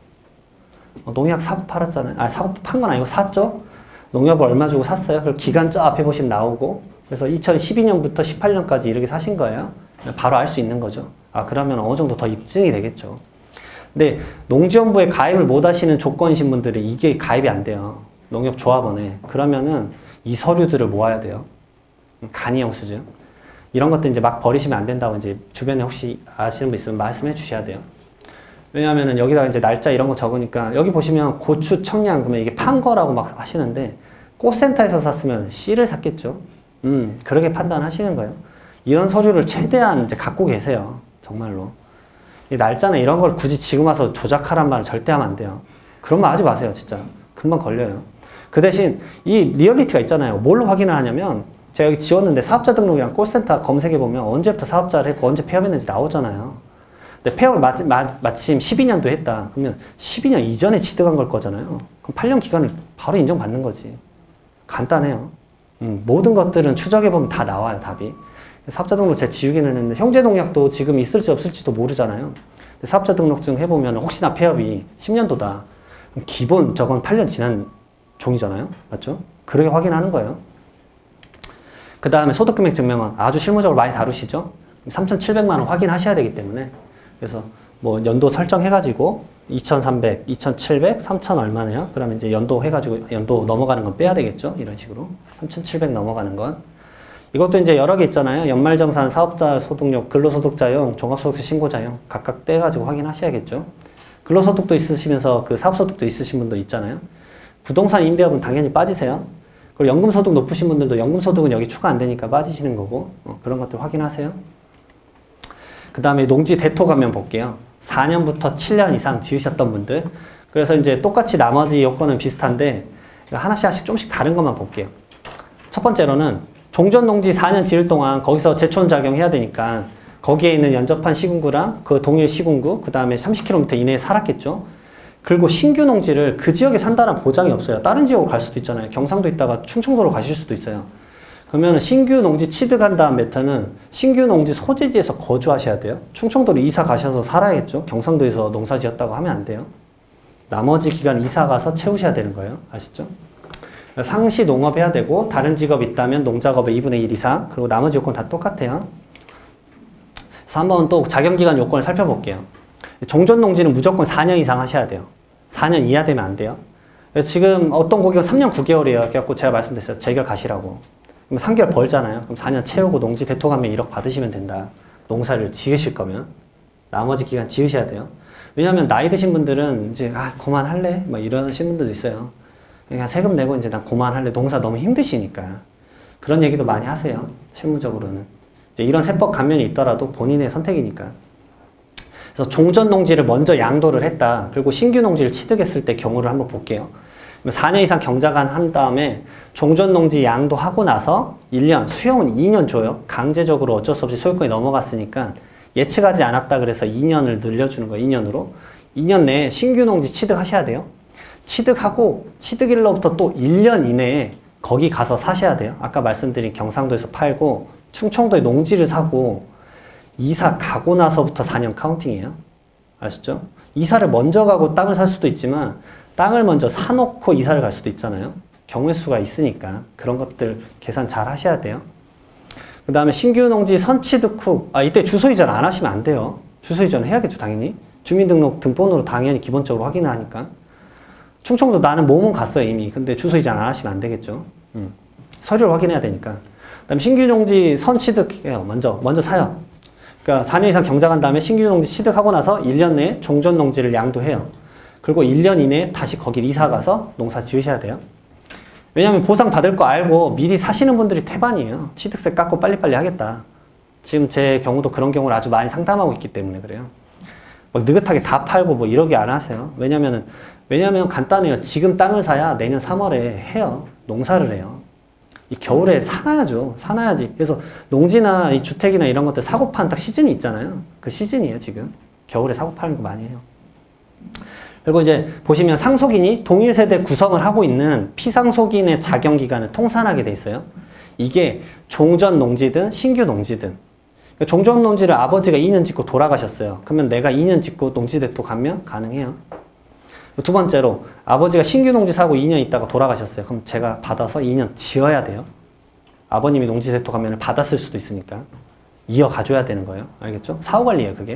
어, 농약 사고 팔았잖아요. 아, 사고 판 건 아니고 샀죠? 농협을 얼마 주고 샀어요. 그리고 기간 저 앞에 보시면 나오고 그래서 이천십이 년부터 십팔 년까지 이렇게 사신 거예요. 바로 알 수 있는 거죠. 아, 그러면 어느 정도 더 입증이 되겠죠. 근데 농지원부에 가입을 못 하시는 조건이신 분들이 이게 가입이 안 돼요. 농협 조합원에. 그러면은 이 서류들을 모아야 돼요. 간이 영수증. 이런 것들 이제 막 버리시면 안 된다고 이제 주변에 혹시 아시는 분 있으면 말씀해 주셔야 돼요. 왜냐하면은 여기다가 이제 날짜 이런 거 적으니까 여기 보시면 고추, 청양 그러면 이게 판 거라고 막 하시는데 꽃센터에서 샀으면 씨를 샀겠죠. 음, 그렇게 판단하시는 거예요. 이런 서류를 최대한 이제 갖고 계세요. 정말로. 이 날짜나 이런 걸 굳이 지금 와서 조작하란 말은 절대 하면 안 돼요. 그런 말 하지 마세요. 진짜. 금방 걸려요. 그 대신 이 리얼리티가 있잖아요. 뭘로 확인을 하냐면 제가 여기 지웠는데 사업자 등록이랑 콜센터 검색해보면 언제부터 사업자를 했고 언제 폐업했는지 나오잖아요. 근데 폐업을 마, 마, 마침 십이 년도 했다. 그러면 십이 년 이전에 취득한 걸 거잖아요. 그럼 팔 년 기간을 바로 인정받는 거지. 간단해요. 음, 모든 것들은 추적해보면 다 나와요. 답이. 사업자 등록 제가 지우기는 했는데 형제 농약도 지금 있을지 없을지도 모르잖아요. 근데 사업자 등록증 해보면 혹시나 폐업이 십 년도다. 그럼 기본 저건 팔 년 지난 종이잖아요. 맞죠? 그렇게 확인하는 거예요. 그 다음에 소득금액 증명은 아주 실무적으로 많이 다루시죠? 삼천칠백만 원 확인하셔야 되기 때문에 그래서 뭐 연도 설정해가지고 이천삼백, 이천칠백, 삼천 얼마네요? 그러면 이제 연도 해가지고 연도 넘어가는 건 빼야 되겠죠? 이런 식으로 삼천칠백 넘어가는 건 이것도 이제 여러 개 있잖아요. 연말정산, 사업자 소득용, 근로소득자용, 종합소득세 신고자용 각각 떼가지고 확인하셔야겠죠? 근로소득도 있으시면서 그 사업소득도 있으신 분도 있잖아요. 부동산 임대업은 당연히 빠지세요. 그리고 연금소득 높으신 분들도 연금소득은 여기 추가 안 되니까 빠지시는 거고 어, 그런 것들 확인하세요. 그 다음에 농지 대토 가면 볼게요. 사 년부터 칠 년 이상 지으셨던 분들 그래서 이제 똑같이 나머지 요건은 비슷한데 하나씩 하나씩 조금씩 다른 것만 볼게요. 첫 번째로는 종전농지 사 년 지을 동안 거기서 제촌작용 해야 되니까 거기에 있는 연접한 시군구랑 그 동일 시군구 그 다음에 삼십 킬로미터 이내에 살았겠죠. 그리고 신규 농지를 그 지역에 산다는 보장이 없어요. 다른 지역으로 갈 수도 있잖아요. 경상도 있다가 충청도로 가실 수도 있어요. 그러면 신규 농지 취득한 다음 메터는 신규 농지 소재지에서 거주하셔야 돼요. 충청도로 이사 가셔서 살아야겠죠. 경상도에서 농사 지었다고 하면 안 돼요. 나머지 기간 이사 가서 채우셔야 되는 거예요. 아시죠? 상시 농업해야 되고 다른 직업 있다면 농작업의 이분의 일 이상 그리고 나머지 요건 다 똑같아요. 그래서 한번 또 자경기간 요건을 살펴볼게요. 종전농지는 무조건 사 년 이상 하셔야 돼요. 사 년 이하 되면 안 돼요. 그래서 지금 어떤 고객은 삼 년 구 개월이에요. 그래갖고 제가 말씀드렸어요. 재결 가시라고. 그럼 삼 개월 벌잖아요. 그럼 사 년 채우고 농지 대토 가면 일억 받으시면 된다. 농사를 지으실 거면. 나머지 기간 지으셔야 돼요. 왜냐하면 나이 드신 분들은 이제 아 그만할래? 막 이러시는 분들도 있어요. 그냥 세금 내고 이제 난 그만할래. 농사 너무 힘드시니까. 그런 얘기도 많이 하세요. 실무적으로는. 이제 이런 세법 감면이 있더라도 본인의 선택이니까. 그래서 종전 농지를 먼저 양도를 했다. 그리고 신규 농지를 취득했을 때 경우를 한번 볼게요. 사 년 이상 경작안 한 다음에 종전 농지 양도하고 나서 일 년, 수용은 이 년 줘요. 강제적으로 어쩔 수 없이 소유권이 넘어갔으니까 예측하지 않았다 그래서 이 년을 늘려주는 거예요. 이 년으로. 이 년 내에 신규 농지 취득하셔야 돼요. 취득하고 취득일로부터 또 일 년 이내에 거기 가서 사셔야 돼요. 아까 말씀드린 경상도에서 팔고 충청도에 농지를 사고 이사 가고 나서부터 사 년 카운팅이에요. 아시죠? 이사를 먼저 가고 땅을 살 수도 있지만 땅을 먼저 사놓고 이사를 갈 수도 있잖아요. 경우의 수가 있으니까 그런 것들 계산 잘 하셔야 돼요. 그 다음에 신규 농지 선취득 후, 아 이때 주소 이전 안 하시면 안 돼요. 주소 이전 해야겠죠 당연히. 주민등록 등본으로 당연히 기본적으로 확인하니까. 충청도 나는 몸은 갔어요 이미. 근데 주소 이전 안 하시면 안 되겠죠. 음. 서류를 확인해야 되니까. 그 다음에 신규 농지 선취득해요. 먼저 먼저 사요. 그러니까 사 년 이상 경작한 다음에 신규 농지 취득하고 나서 일 년 내에 종전 농지를 양도해요. 그리고 일 년 이내에 다시 거길 이사 가서 농사 지으셔야 돼요. 왜냐하면 보상 받을 거 알고 미리 사시는 분들이 태반이에요. 취득세 깎고 빨리빨리 하겠다. 지금 제 경우도 그런 경우를 아주 많이 상담하고 있기 때문에 그래요. 막 느긋하게 다 팔고 뭐 이러게 안 하세요. 왜냐면은, 왜냐면 간단해요. 지금 땅을 사야 내년 삼월에 해요. 농사를 해요. 이 겨울에 사놔야죠. 사놔야지. 그래서 농지나 이 주택이나 이런 것들 사고 파는 딱 시즌이 있잖아요. 그 시즌이에요, 지금. 겨울에 사고 파는 거 많이 해요. 그리고 이제 보시면 상속인이 동일 세대 구성을 하고 있는 피상속인의 자경기간을 통산하게 돼 있어요. 이게 종전 농지든 신규 농지든. 그러니까 종전 농지를 아버지가 이 년 짓고 돌아가셨어요. 그러면 내가 이 년 짓고 농지대토 가면 가능해요. 두 번째로 아버지가 신규 농지 사고 이 년 있다가 돌아가셨어요. 그럼 제가 받아서 이 년 지어야 돼요. 아버님이 농지대토 가면 받았을 수도 있으니까 이어가줘야 되는 거예요. 알겠죠? 사후관리예요 그게.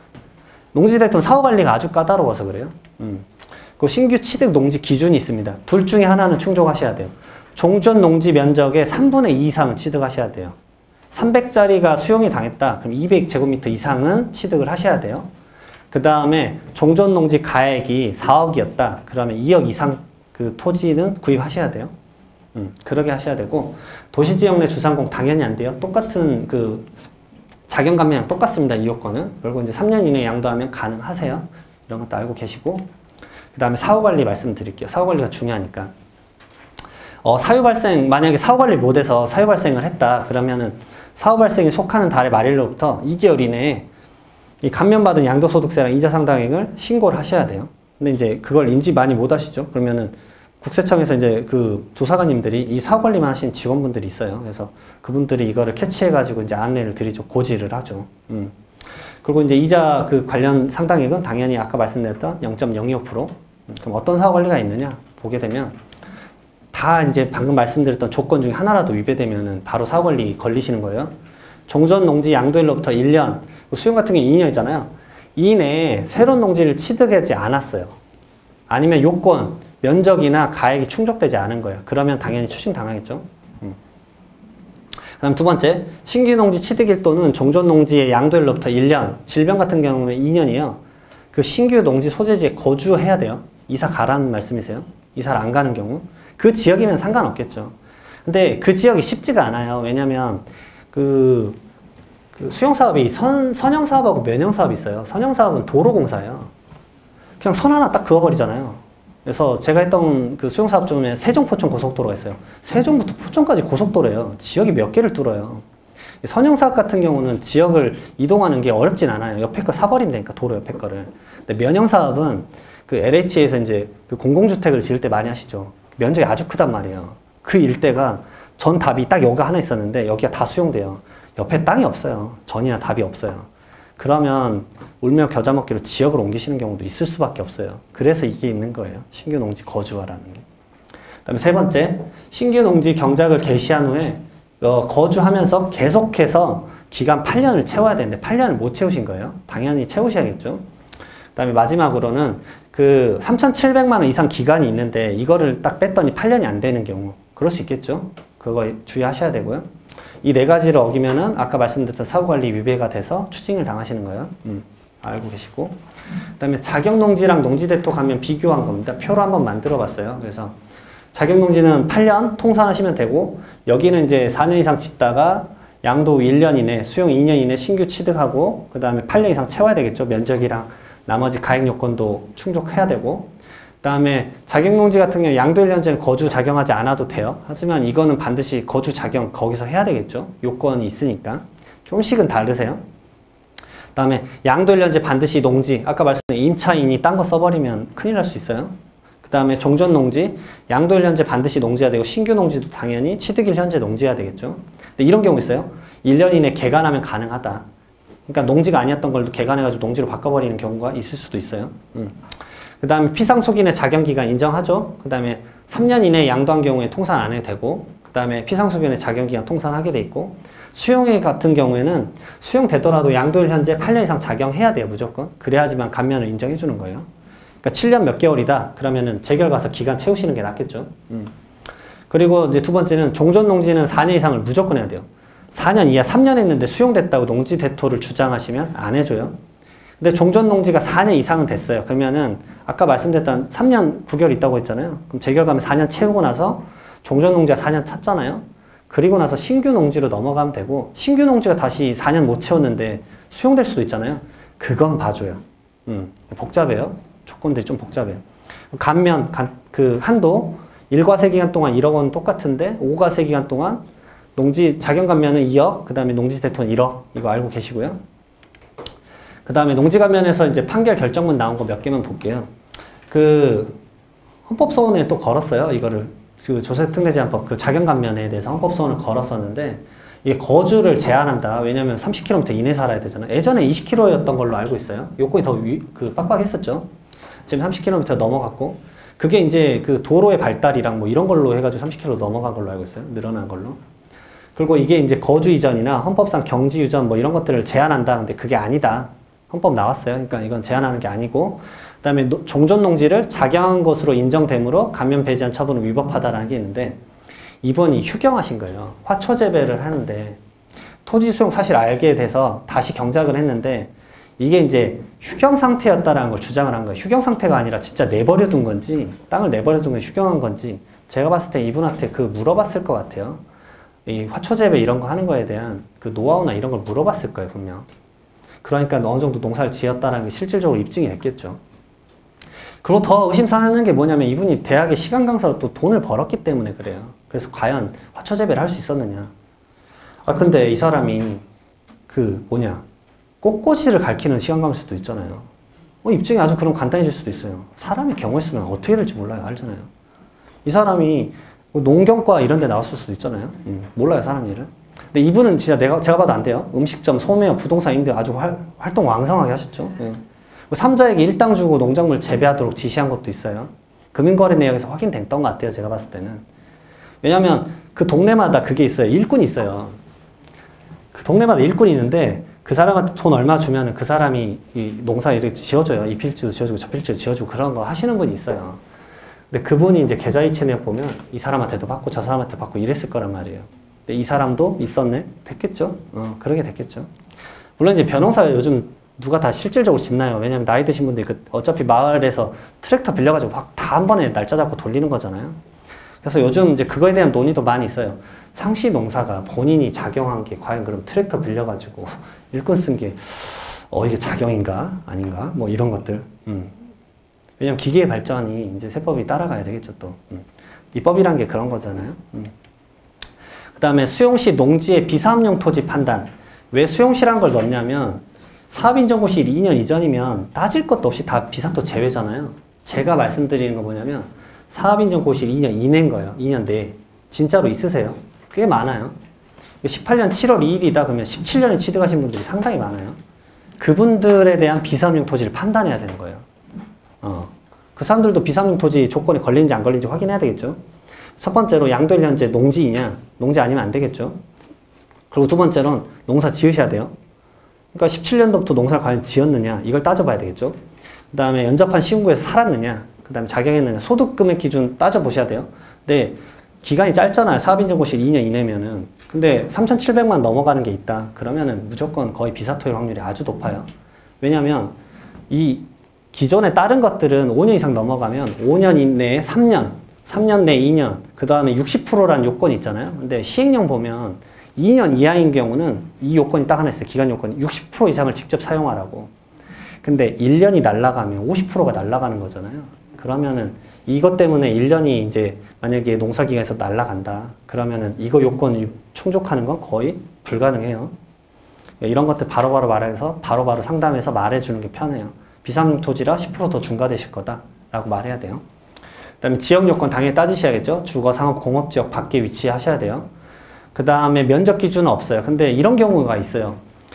농지대토는 사후관리가 아주 까다로워서 그래요. 음. 그 신규 취득 농지 기준이 있습니다. 둘 중에 하나는 충족하셔야 돼요. 종전 농지 면적의 삼분의 이 이상은 취득하셔야 돼요. 삼백짜리가 수용이 당했다. 그럼 이백 제곱미터 이상은 취득을 하셔야 돼요. 그 다음에 종전 농지 가액이 사억이었다. 그러면 이억 이상 그 토지는 구입하셔야 돼요. 음, 그러게 하셔야 되고 도시지역 내 주상공 당연히 안 돼요. 똑같은 그 자경감매랑 똑같습니다. 이 요건은. 그리고 이제 삼 년 이내에 양도하면 가능하세요. 이런 것도 알고 계시고 그 다음에 사후관리 말씀드릴게요. 사후관리가 중요하니까. 어, 사유발생, 만약에 사후관리 못해서 사유발생을 했다. 그러면은 사후발생이 속하는 달의 말일로부터 이 개월 이내에 이 감면받은 양도소득세랑 이자상당액을 신고를 하셔야 돼요. 근데 이제 그걸 인지 많이 못 하시죠. 그러면은 국세청에서 이제 그 조사관님들이 이 사후관리만 하시는 직원분들이 있어요. 그래서 그분들이 이거를 캐치해가지고 이제 안내를 드리죠. 고지를 하죠. 음. 그리고 이제 이자 그 관련 상당액은 당연히 아까 말씀드렸던 영 점 영이오 퍼센트. 음. 그럼 어떤 사후관리가 있느냐 보게 되면 다 이제 방금 말씀드렸던 조건 중에 하나라도 위배되면은 바로 사후관리 걸리시는 거예요. 종전 농지 양도일로부터 일 년, 수용 같은 게 이 년이잖아요. 이내에 새로운 농지를 취득하지 않았어요. 아니면 요건, 면적이나 가액이 충족되지 않은 거예요. 그러면 당연히 추징당하겠죠. 음. 그 다음 두 번째, 신규 농지 취득일 또는 종전 농지의 양도일로부터 일 년, 질병 같은 경우는 이 년이에요. 그 신규 농지 소재지에 거주해야 돼요. 이사 가라는 말씀이세요. 이사를 안 가는 경우. 그 지역이면 상관없겠죠. 근데 그 지역이 쉽지가 않아요. 왜냐면 그, 그 수용사업이 선, 선형사업하고 면형사업이 있어요. 선형사업은 도로공사예요. 그냥 선 하나 딱 그어버리잖아요. 그래서 제가 했던 그 수용사업 중에 세종 포천 고속도로가 있어요. 세종부터 포천까지 고속도로예요. 지역이 몇 개를 뚫어요. 선형사업 같은 경우는 지역을 이동하는 게 어렵진 않아요. 옆에 거 사버리면 되니까 도로 옆에 거를. 근데 면형사업은 그 엘에이치에서 이제 그 공공주택을 지을 때 많이 하시죠. 면적이 아주 크단 말이에요. 그 일대가 전 답이 딱 여기가 하나 있었는데 여기가 다 수용돼요. 옆에 땅이 없어요. 전이나 답이 없어요. 그러면 울며 겨자 먹기로 지역을 옮기시는 경우도 있을 수밖에 없어요. 그래서 이게 있는 거예요. 신규 농지 거주화라는 게. 그 다음에 세 번째, 신규 농지 경작을 개시한 후에 어, 거주하면서 계속해서 기간 팔 년을 채워야 되는데 팔 년을 못 채우신 거예요. 당연히 채우셔야겠죠. 그 다음에 마지막으로는 그 삼천칠백만 원 이상 기간이 있는데 이거를 딱 뺐더니 팔 년이 안 되는 경우. 그럴 수 있겠죠. 그거 주의하셔야 되고요. 이 네 가지를 어기면은 아까 말씀드렸던 사후관리 위배가 돼서 추징을 당하시는 거예요. 음, 알고 계시고. 그 다음에 자격농지랑 농지대토 가면 비교한 겁니다. 표로 한번 만들어 봤어요. 그래서 자격농지는 팔 년 통산하시면 되고 여기는 이제 사 년 이상 짓다가 양도 일 년 이내, 수용 이 년 이내 신규 취득하고 그 다음에 팔 년 이상 채워야 되겠죠. 면적이랑 나머지 가액 요건도 충족해야 되고 그 다음에 자격농지 같은 경우 양도 일 년제는 거주 작용하지 않아도 돼요. 하지만 이거는 반드시 거주 작용 거기서 해야 되겠죠. 요건이 있으니까. 조금씩은 다르세요. 그 다음에 양도 일 년제 반드시 농지, 아까 말씀드린 임차인이 딴 거 써버리면 큰일 날 수 있어요. 그 다음에 종전농지, 양도 일 년제 반드시 농지해야 되고 신규 농지도 당연히 취득일 현재 농지해야 되겠죠. 근데 이런 경우 있어요. 일 년 이내 개간하면 가능하다. 그러니까 농지가 아니었던 걸 개간해가지고 농지로 바꿔버리는 경우가 있을 수도 있어요. 음. 그 다음에 피상속인의 자경기간 인정하죠. 그 다음에 삼 년 이내에 양도한 경우에 통산 안 해도 되고 그 다음에 피상속인의 자경기간 통산하게 돼 있고 수용회 같은 경우에는 수용되더라도 양도일 현재 팔 년 이상 작용해야 돼요. 무조건. 그래야지만 감면을 인정해 주는 거예요. 그러니까 칠 년 몇 개월이다. 그러면은 재결 가서 기간 채우시는 게 낫겠죠. 음. 그리고 이제 두 번째는 종전농지는 사 년 이상을 무조건 해야 돼요. 사 년 이하 삼 년 했는데 수용됐다고 농지 대토를 주장하시면 안 해줘요. 근데 종전농지가 사 년 이상은 됐어요. 그러면은 아까 말씀드렸던 삼 년 구 개월 있다고 했잖아요. 그럼 재결 가면 사 년 채우고 나서 종전농지가 사 년 찼잖아요. 그리고 나서 신규 농지로 넘어가면 되고 신규 농지가 다시 사 년 못 채웠는데 수용될 수도 있잖아요. 그건 봐줘요. 음, 복잡해요. 조건들이 좀 복잡해요. 감면, 간, 그 한도 일과세 기간 동안 일억 원 똑같은데 오과세 기간 동안 농지 자경 감면은 이억, 그 다음에 농지 대토는 일억 이거 알고 계시고요. 그 다음에 농지 감면에서 이제 판결 결정문 나온 거 몇 개만 볼게요. 그 헌법소원에 또 걸었어요. 이거를 그 조세특례제한법 그 자경 감면에 대해서 헌법소원을 걸었었는데 이게 거주를 제한한다. 왜냐면 삼십 킬로미터 이내 살아야 되잖아요. 예전에 이십 킬로미터였던 걸로 알고 있어요. 요건이 더 위, 그 빡빡했었죠. 지금 삼십 킬로미터 넘어갔고 그게 이제 그 도로의 발달이랑 뭐 이런 걸로 해가지고 삼십 킬로미터 넘어간 걸로 알고 있어요. 늘어난 걸로. 그리고 이게 이제 거주 이전이나 헌법상 경지 유전 뭐 이런 것들을 제한한다. 근데 그게 아니다. 헌법 나왔어요. 그러니까 이건 제한하는 게 아니고 그 다음에 종전농지를 작용한 것으로 인정되므로 감면 배제한 처분은 위법하다라는 게 있는데 이번이 휴경하신 거예요. 화초재배를 하는데 토지 수용 사실 알게 돼서 다시 경작을 했는데 이게 이제 휴경 상태였다라는 걸 주장을 한 거예요. 휴경 상태가 아니라 진짜 내버려 둔 건지 땅을 내버려 둔 건 휴경한 건지 제가 봤을 때 이분한테 그 물어봤을 것 같아요. 이 화초재배 이런 거 하는 거에 대한 그 노하우나 이런 걸 물어봤을 거예요, 분명. 그러니까 어느 정도 농사를 지었다는 게 실질적으로 입증이 됐겠죠. 그리고 더 의심사하는 게 뭐냐면 이분이 대학에 시간 강사로 또 돈을 벌었기 때문에 그래요. 그래서 과연 화초재배를 할 수 있었느냐. 아 근데 이 사람이 그 뭐냐 꽃꽂이를 가르치는 시간 강사도 있잖아요. 어, 입증이 아주 그럼 간단해질 수도 있어요. 사람의 경우에 쓰면 어떻게 될지 몰라요. 알잖아요. 이 사람이 농경과 이런 데 나왔을 수도 있잖아요. 음, 몰라요 사람 일을. 근데 이분은 진짜 내가, 제가 봐도 안 돼요. 음식점, 소매업, 부동산 임대 아주 활, 활동 왕성하게 하셨죠. 예. 삼자에게 일당 주고 농작물 재배하도록 지시한 것도 있어요. 금융거래 내역에서 확인됐던 것 같아요. 제가 봤을 때는. 왜냐면 그 동네마다 그게 있어요. 일꾼이 있어요. 그 동네마다 일꾼이 있는데 그 사람한테 돈 얼마 주면은 그 사람이 이 농사 이렇게 지어줘요. 이 필지도 지어주고 저 필지도 지어주고 그런 거 하시는 분이 있어요. 근데 그분이 이제 계좌이체 내역 보면 이 사람한테도 받고 저 사람한테 받고 이랬을 거란 말이에요. 근데 이 사람도 있었네? 됐겠죠? 어, 그러게 됐겠죠. 물론 이제 벼농사 요즘 누가 다 실질적으로 짓나요? 왜냐면 나이 드신 분들이 그 어차피 마을에서 트랙터 빌려가지고 확 다 한 번에 날짜 잡고 돌리는 거잖아요. 그래서 요즘 이제 그거에 대한 논의도 많이 있어요. 상시 농사가 본인이 작용한 게 과연 그럼 트랙터 빌려가지고 일꾼 쓴 게 어, 이게 작용인가? 아닌가? 뭐 이런 것들. 음. 왜냐면 기계의 발전이 이제 세법이 따라가야 되겠죠, 또. 음. 입법이란 게 그런 거잖아요. 음. 그 다음에 수용시 농지의 비사업용 토지 판단. 왜 수용시라는 걸 넣냐면 사업인정고시일 이 년 이전이면 따질 것도 없이 다 비사토 제외잖아요. 제가 말씀드리는 거 뭐냐면 사업인정고시일 이 년 이내인 거예요. 이 년 내에. 진짜로 있으세요. 꽤 많아요. 십팔 년 칠월 이일이다 그러면 십칠 년에 취득하신 분들이 상당히 많아요. 그분들에 대한 비사업용 토지를 판단해야 되는 거예요. 어. 그 사람들도 비사업용 토지 조건에 걸리는지 안 걸리는지 확인해야 되겠죠. 첫 번째로 양도일 현재 농지이냐, 농지 아니면 안 되겠죠. 그리고 두 번째로는 농사 지으셔야 돼요. 그러니까 십칠 년도부터 농사를 과연 지었느냐, 이걸 따져봐야 되겠죠. 그 다음에 연접한 시군구에서 살았느냐, 그 다음에 작용했느냐, 소득금액 기준 따져보셔야 돼요. 근데 기간이 짧잖아요. 사업인정고시일 이 년 이내면은. 근데 삼천칠백만 넘어가는 게 있다. 그러면은 무조건 거의 비사토일 확률이 아주 높아요. 왜냐면 이 기존에 다른 것들은 오 년 이상 넘어가면 오 년 이내에 삼 년, 삼 년 내 이 년, 그 다음에 육십 퍼센트라는 요건이 있잖아요. 근데 시행령 보면 이 년 이하인 경우는 이 요건이 딱 하나 있어요. 기간 요건이 육십 퍼센트 이상을 직접 사용하라고. 근데 일 년이 날아가면 오십 퍼센트가 날아가는 거잖아요. 그러면은 이것 때문에 일 년이 이제 만약에 농사기간에서 날아간다. 그러면은 이거 요건 충족하는 건 거의 불가능해요. 이런 것들 바로바로 말해서 바로바로 상담해서 말해주는 게 편해요. 비상용 토지라 십 퍼센트 더 중과되실 거다 라고 말해야 돼요. 그 다음에 지역 요건 당연히 따지셔야겠죠. 주거, 상업, 공업지역 밖에 위치하셔야 돼요. 그 다음에 면적 기준은 없어요. 근데 이런 경우가 있어요.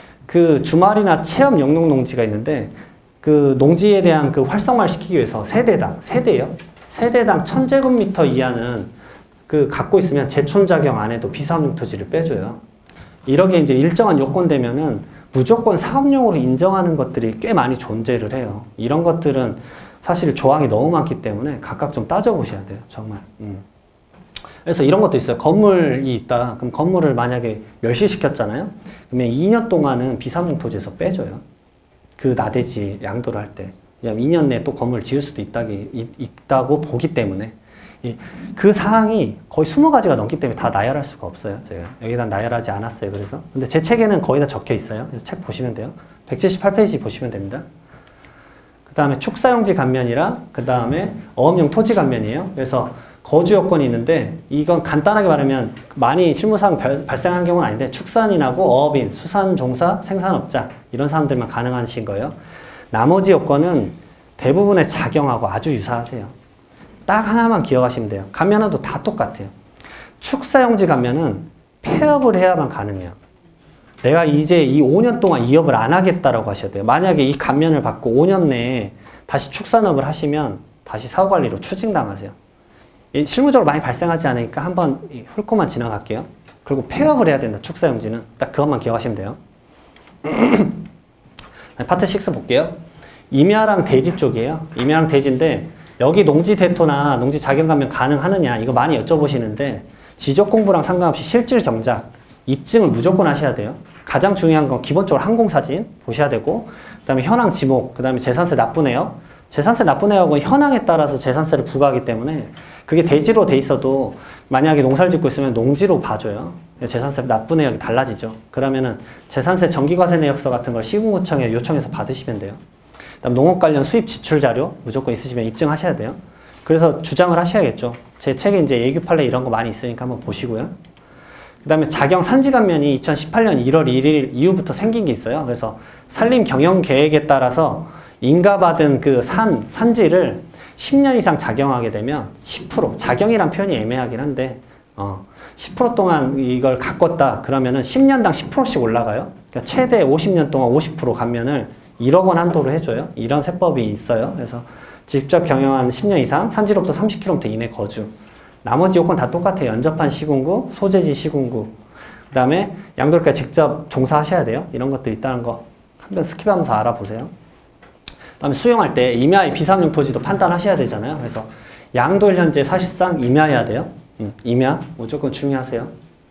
그 주말이나 체험 영농 농지가 있는데 그 농지에 대한 그 활성화를 시키기 위해서 세대당, 세대요. 세대당 천 제곱미터 이하는 그 갖고 있으면 제촌자경 안에도 비사업용 토지를 빼줘요. 이렇게 이제 일정한 요건 되면은 무조건 사업용으로 인정하는 것들이 꽤 많이 존재를 해요. 이런 것들은 사실 조항이 너무 많기 때문에 각각 좀 따져보셔야 돼요. 정말. 음. 그래서 이런 것도 있어요. 건물이 있다. 그럼 건물을 만약에 멸실시켰잖아요. 그러면 이 년 동안은 비사업용 토지에서 빼줘요. 그 나대지 양도를 할 때. 왜냐면 이 년 내에 또 건물을 지을 수도 있다기, 있, 있다고 보기 때문에. 그 사항이 거의 스무 가지가 넘기 때문에 다 나열할 수가 없어요. 제가 여기다 나열하지 않았어요. 그래서. 근데 제 책에는 거의 다 적혀 있어요. 그래서 책 보시면 돼요. 백칠십팔 페이지 보시면 됩니다. 그 다음에 축사용지 감면이랑 그 다음에 어업용 토지 감면이에요. 그래서 거주 요건이 있는데 이건 간단하게 말하면 많이 실무상 발생하는 경우는 아닌데 축산인하고 어업인, 수산종사, 생산업자 이런 사람들만 가능하신 거예요. 나머지 요건은 대부분의 작용하고 아주 유사하세요. 딱 하나만 기억하시면 돼요. 감면은 다 똑같아요. 축사용지 감면은 폐업을 해야만 가능해요. 내가 이제 이 오 년 동안 이업을 안 하겠다라고 하셔야 돼요. 만약에 이 감면을 받고 오 년 내에 다시 축산업을 하시면 다시 사후관리로 추징당하세요. 실무적으로 많이 발생하지 않으니까 한번 훑고만 지나갈게요. 그리고 폐업을 해야 된다. 축사용지는. 딱 그것만 기억하시면 돼요. 파트 육 볼게요. 임야랑 대지 쪽이에요. 임야랑 대지인데 여기 농지 대토나 농지 자경 감면 가능하느냐 이거 많이 여쭤보시는데 지적 공부랑 상관없이 실질 경작 입증을 무조건 하셔야 돼요. 가장 중요한 건 기본적으로 항공사진 보셔야 되고 그 다음에 현황 지목, 그 다음에 재산세 납부내역. 재산세 납부내역은 현황에 따라서 재산세를 부과하기 때문에 그게 대지로 돼 있어도 만약에 농사를 짓고 있으면 농지로 봐줘요. 재산세 납부내역이 달라지죠. 그러면은 재산세 정기과세 내역서 같은 걸 시군구청에 요청해서 받으시면 돼요. 그다음 농업 관련 수입 지출 자료 무조건 있으시면 입증하셔야 돼요. 그래서 주장을 하셔야겠죠. 제 책에 이제 예규 판례 이런 거 많이 있으니까 한번 보시고요. 그 다음에 자경 산지감면이 이천십팔 년 일월 일일 이후부터 생긴 게 있어요. 그래서 산림 경영 계획에 따라서 인가받은 그 산, 산지를 십 년 이상 작용하게 되면 십 퍼센트, 작용이란 표현이 애매하긴 한데, 어, 십 퍼센트 동안 이걸 가꿨다. 그러면은 십 년당 십 퍼센트씩 올라가요. 그러니까 최대 오십 년 동안 오십 퍼센트 감면을 일억 원 한도로 해줘요. 이런 세법이 있어요. 그래서 직접 경영한 십 년 이상, 산지로부터 삼십 킬로미터 이내 거주. 나머지 요건 다 똑같아요. 연접한 시군구, 소재지 시군구. 그 다음에 양도일까 직접 종사하셔야 돼요. 이런 것들 있다는 거 한번 스킵하면서 알아보세요. 그 다음에 수용할 때 임야의 비사업용 토지도 판단하셔야 되잖아요. 그래서 양도일 현재 사실상 임야해야 돼요. 음, 임야 무조건 중요하세요.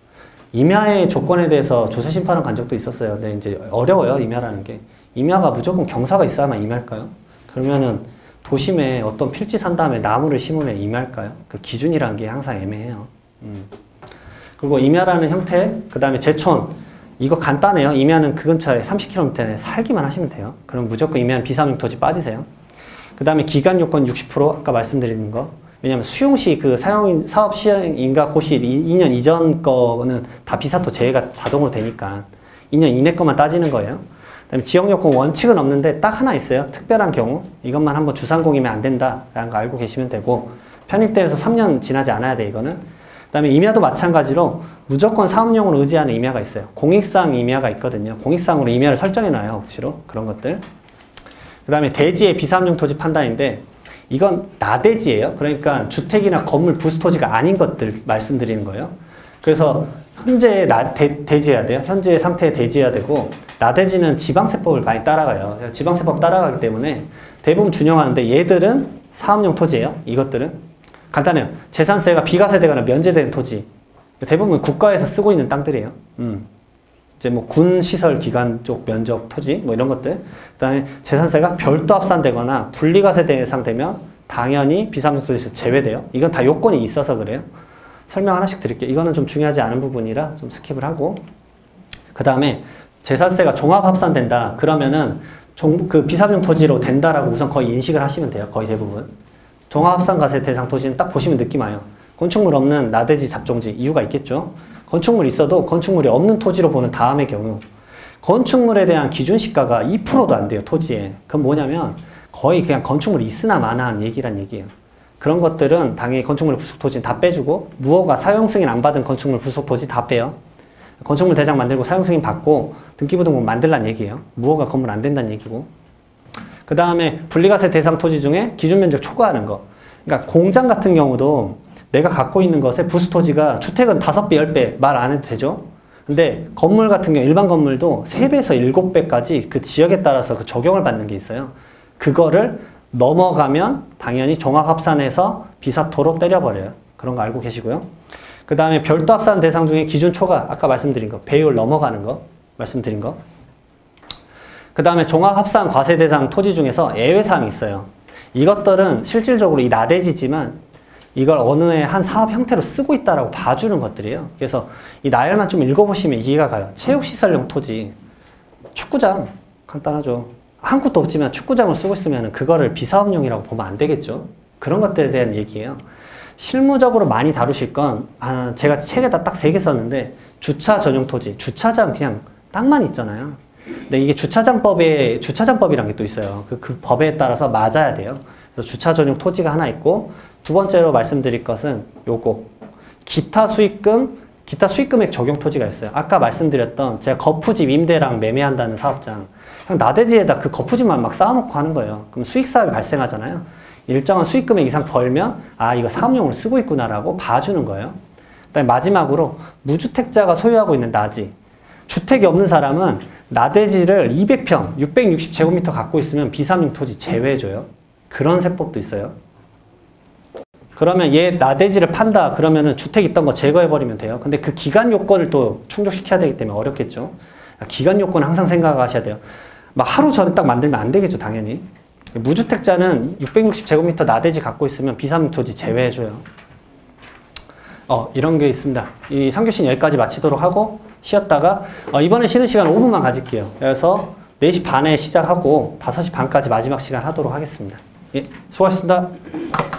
임야의 조건에 대해서 조세심판원 간 적도 있었어요. 근데 이제 어려워요. 임야라는 게. 임야가 무조건 경사가 있어야만 임야일까요? 그러면은 도심에 어떤 필지 산 다음에 나무를 심으면 임야일까요? 그 기준이라는 게 항상 애매해요. 음. 그리고 임야라는 형태, 그 다음에 제촌. 이거 간단해요. 임야는 그 근처에 삼십 킬로미터 내에 살기만 하시면 돼요. 그럼 무조건 임야는 비사업용 토지 빠지세요. 그 다음에 기간 요건 육십 퍼센트 아까 말씀드린 거. 왜냐면 수용시 그 사용, 사업 시행 인가 고시 이 년 이전 거는 다 비사토 제외가 자동으로 되니까 이 년 이내 것만 따지는 거예요. 그다음에 지역 요건 원칙은 없는데 딱 하나 있어요. 특별한 경우 이것만 한번 주상공이면 안 된다라는 거 알고 계시면 되고 편입돼서 삼 년 지나지 않아야 돼 이거는. 그다음에 임야도 마찬가지로 무조건 사업용으로 의지하는 임야가 있어요. 공익상 임야가 있거든요. 공익상으로 임야를 설정해놔요. 억지로 그런 것들. 그다음에 대지의 비사업용 토지 판단인데 이건 나대지예요. 그러니까 주택이나 건물 부수토지가 아닌 것들 말씀드리는 거예요. 그래서 현재 나, 대, 대지해야 돼요. 현재 상태에 대지해야 되고 나대지는 지방세법을 많이 따라가요. 지방세법 따라가기 때문에 대부분 준용하는데 얘들은 사업용 토지예요. 이것들은 간단해요. 재산세가 비과세되거나 면제된 토지 대부분 국가에서 쓰고 있는 땅들이에요. 음. 이제 뭐 군 시설 기관 쪽 면적 토지 뭐 이런 것들. 그다음에 재산세가 별도 합산되거나 분리과세 대상 되면 당연히 비사업용 토지에서 제외돼요. 이건 다 요건이 있어서 그래요. 설명 하나씩 드릴게요. 이거는 좀 중요하지 않은 부분이라 좀 스킵을 하고, 그 다음에 재산세가 종합합산된다. 그러면은 종, 그 비삼용 토지로 된다라고 우선 거의 인식을 하시면 돼요. 거의 대부분. 종합합산과세 대상 토지는 딱 보시면 느낌 와요. 건축물 없는 나대지 잡종지 이유가 있겠죠. 건축물 있어도 건축물이 없는 토지로 보는 다음의 경우 건축물에 대한 기준시가가 이 퍼센트도 안 돼요. 토지에. 그럼 뭐냐면 거의 그냥 건축물이 있으나 마나한 얘기란 얘기예요. 그런 것들은 당연히 건축물 부속 토지는 다 빼주고 무허가 사용 승인 안 받은 건축물 부속 토지 다 빼요. 건축물 대장 만들고 사용 승인 받고 등기부등본 만들란 얘기예요. 무허가 건물 안 된다는 얘기고. 그 다음에 분리과세 대상 토지 중에 기준 면적 초과하는 거. 그러니까 공장 같은 경우도 내가 갖고 있는 것에 부수 토지가 주택은 다섯 배, 열 배 말 안 해도 되죠. 근데 건물 같은 경우 일반 건물도 세 배에서 일곱 배까지 그 지역에 따라서 그 적용을 받는 게 있어요. 그거를 넘어가면 당연히 종합합산해서 비사토로 때려버려요. 그런 거 알고 계시고요. 그 다음에 별도 합산 대상 중에 기준 초과, 아까 말씀드린 거, 배율 넘어가는 거, 말씀드린 거. 그 다음에 종합합산 과세 대상 토지 중에서 예외사항이 있어요. 이것들은 실질적으로 이 나대지지만 이걸 어느 해 한 사업 형태로 쓰고 있다라고 봐주는 것들이에요. 그래서 이 나열만 좀 읽어보시면 이해가 가요. 체육시설용 토지, 축구장, 간단하죠. 한 곳도 없지만 축구장을 쓰고 있으면 그거를 비사업용이라고 보면 안 되겠죠. 그런 것들에 대한 얘기예요. 실무적으로 많이 다루실 건 아, 제가 책에다 딱 세 개 썼는데 주차 전용 토지, 주차장 그냥 땅만 있잖아요. 근데 이게 주차장법에 주차장법이란 게 또 있어요. 그, 그 법에 따라서 맞아야 돼요. 그래서 주차 전용 토지가 하나 있고 두 번째로 말씀드릴 것은 요거 기타 수익금, 기타 수익금액 적용 토지가 있어요. 아까 말씀드렸던 제가 거푸집 임대랑 매매한다는 사업장 그냥 나대지에다 그 거푸집만 막 쌓아놓고 하는 거예요. 그럼 수익사업이 발생하잖아요. 일정한 수익금액 이상 벌면 아 이거 사업용으로 쓰고 있구나라고 봐주는 거예요. 그다음에 마지막으로 무주택자가 소유하고 있는 나지. 주택이 없는 사람은 나대지를 이백 평, 육백육십 제곱미터 갖고 있으면 비삼용 토지 제외해줘요. 그런 세법도 있어요. 그러면 얘 나대지를 판다 그러면은 주택 있던 거 제거해버리면 돼요. 근데 그 기간 요건을 또 충족시켜야 되기 때문에 어렵겠죠. 기간 요건 항상 생각하셔야 돼요. 막 하루 전에 딱 만들면 안 되겠죠, 당연히. 무주택자는 육백육십 제곱미터 나대지 갖고 있으면 비삼용 토지 제외해줘요. 어, 이런 게 있습니다. 이 삼 교시는 여기까지 마치도록 하고 쉬었다가 어, 이번에 쉬는 시간 오 분만 가질게요. 그래서 네 시 반에 시작하고 다섯 시 반까지 마지막 시간 하도록 하겠습니다. 예, 수고하셨습니다.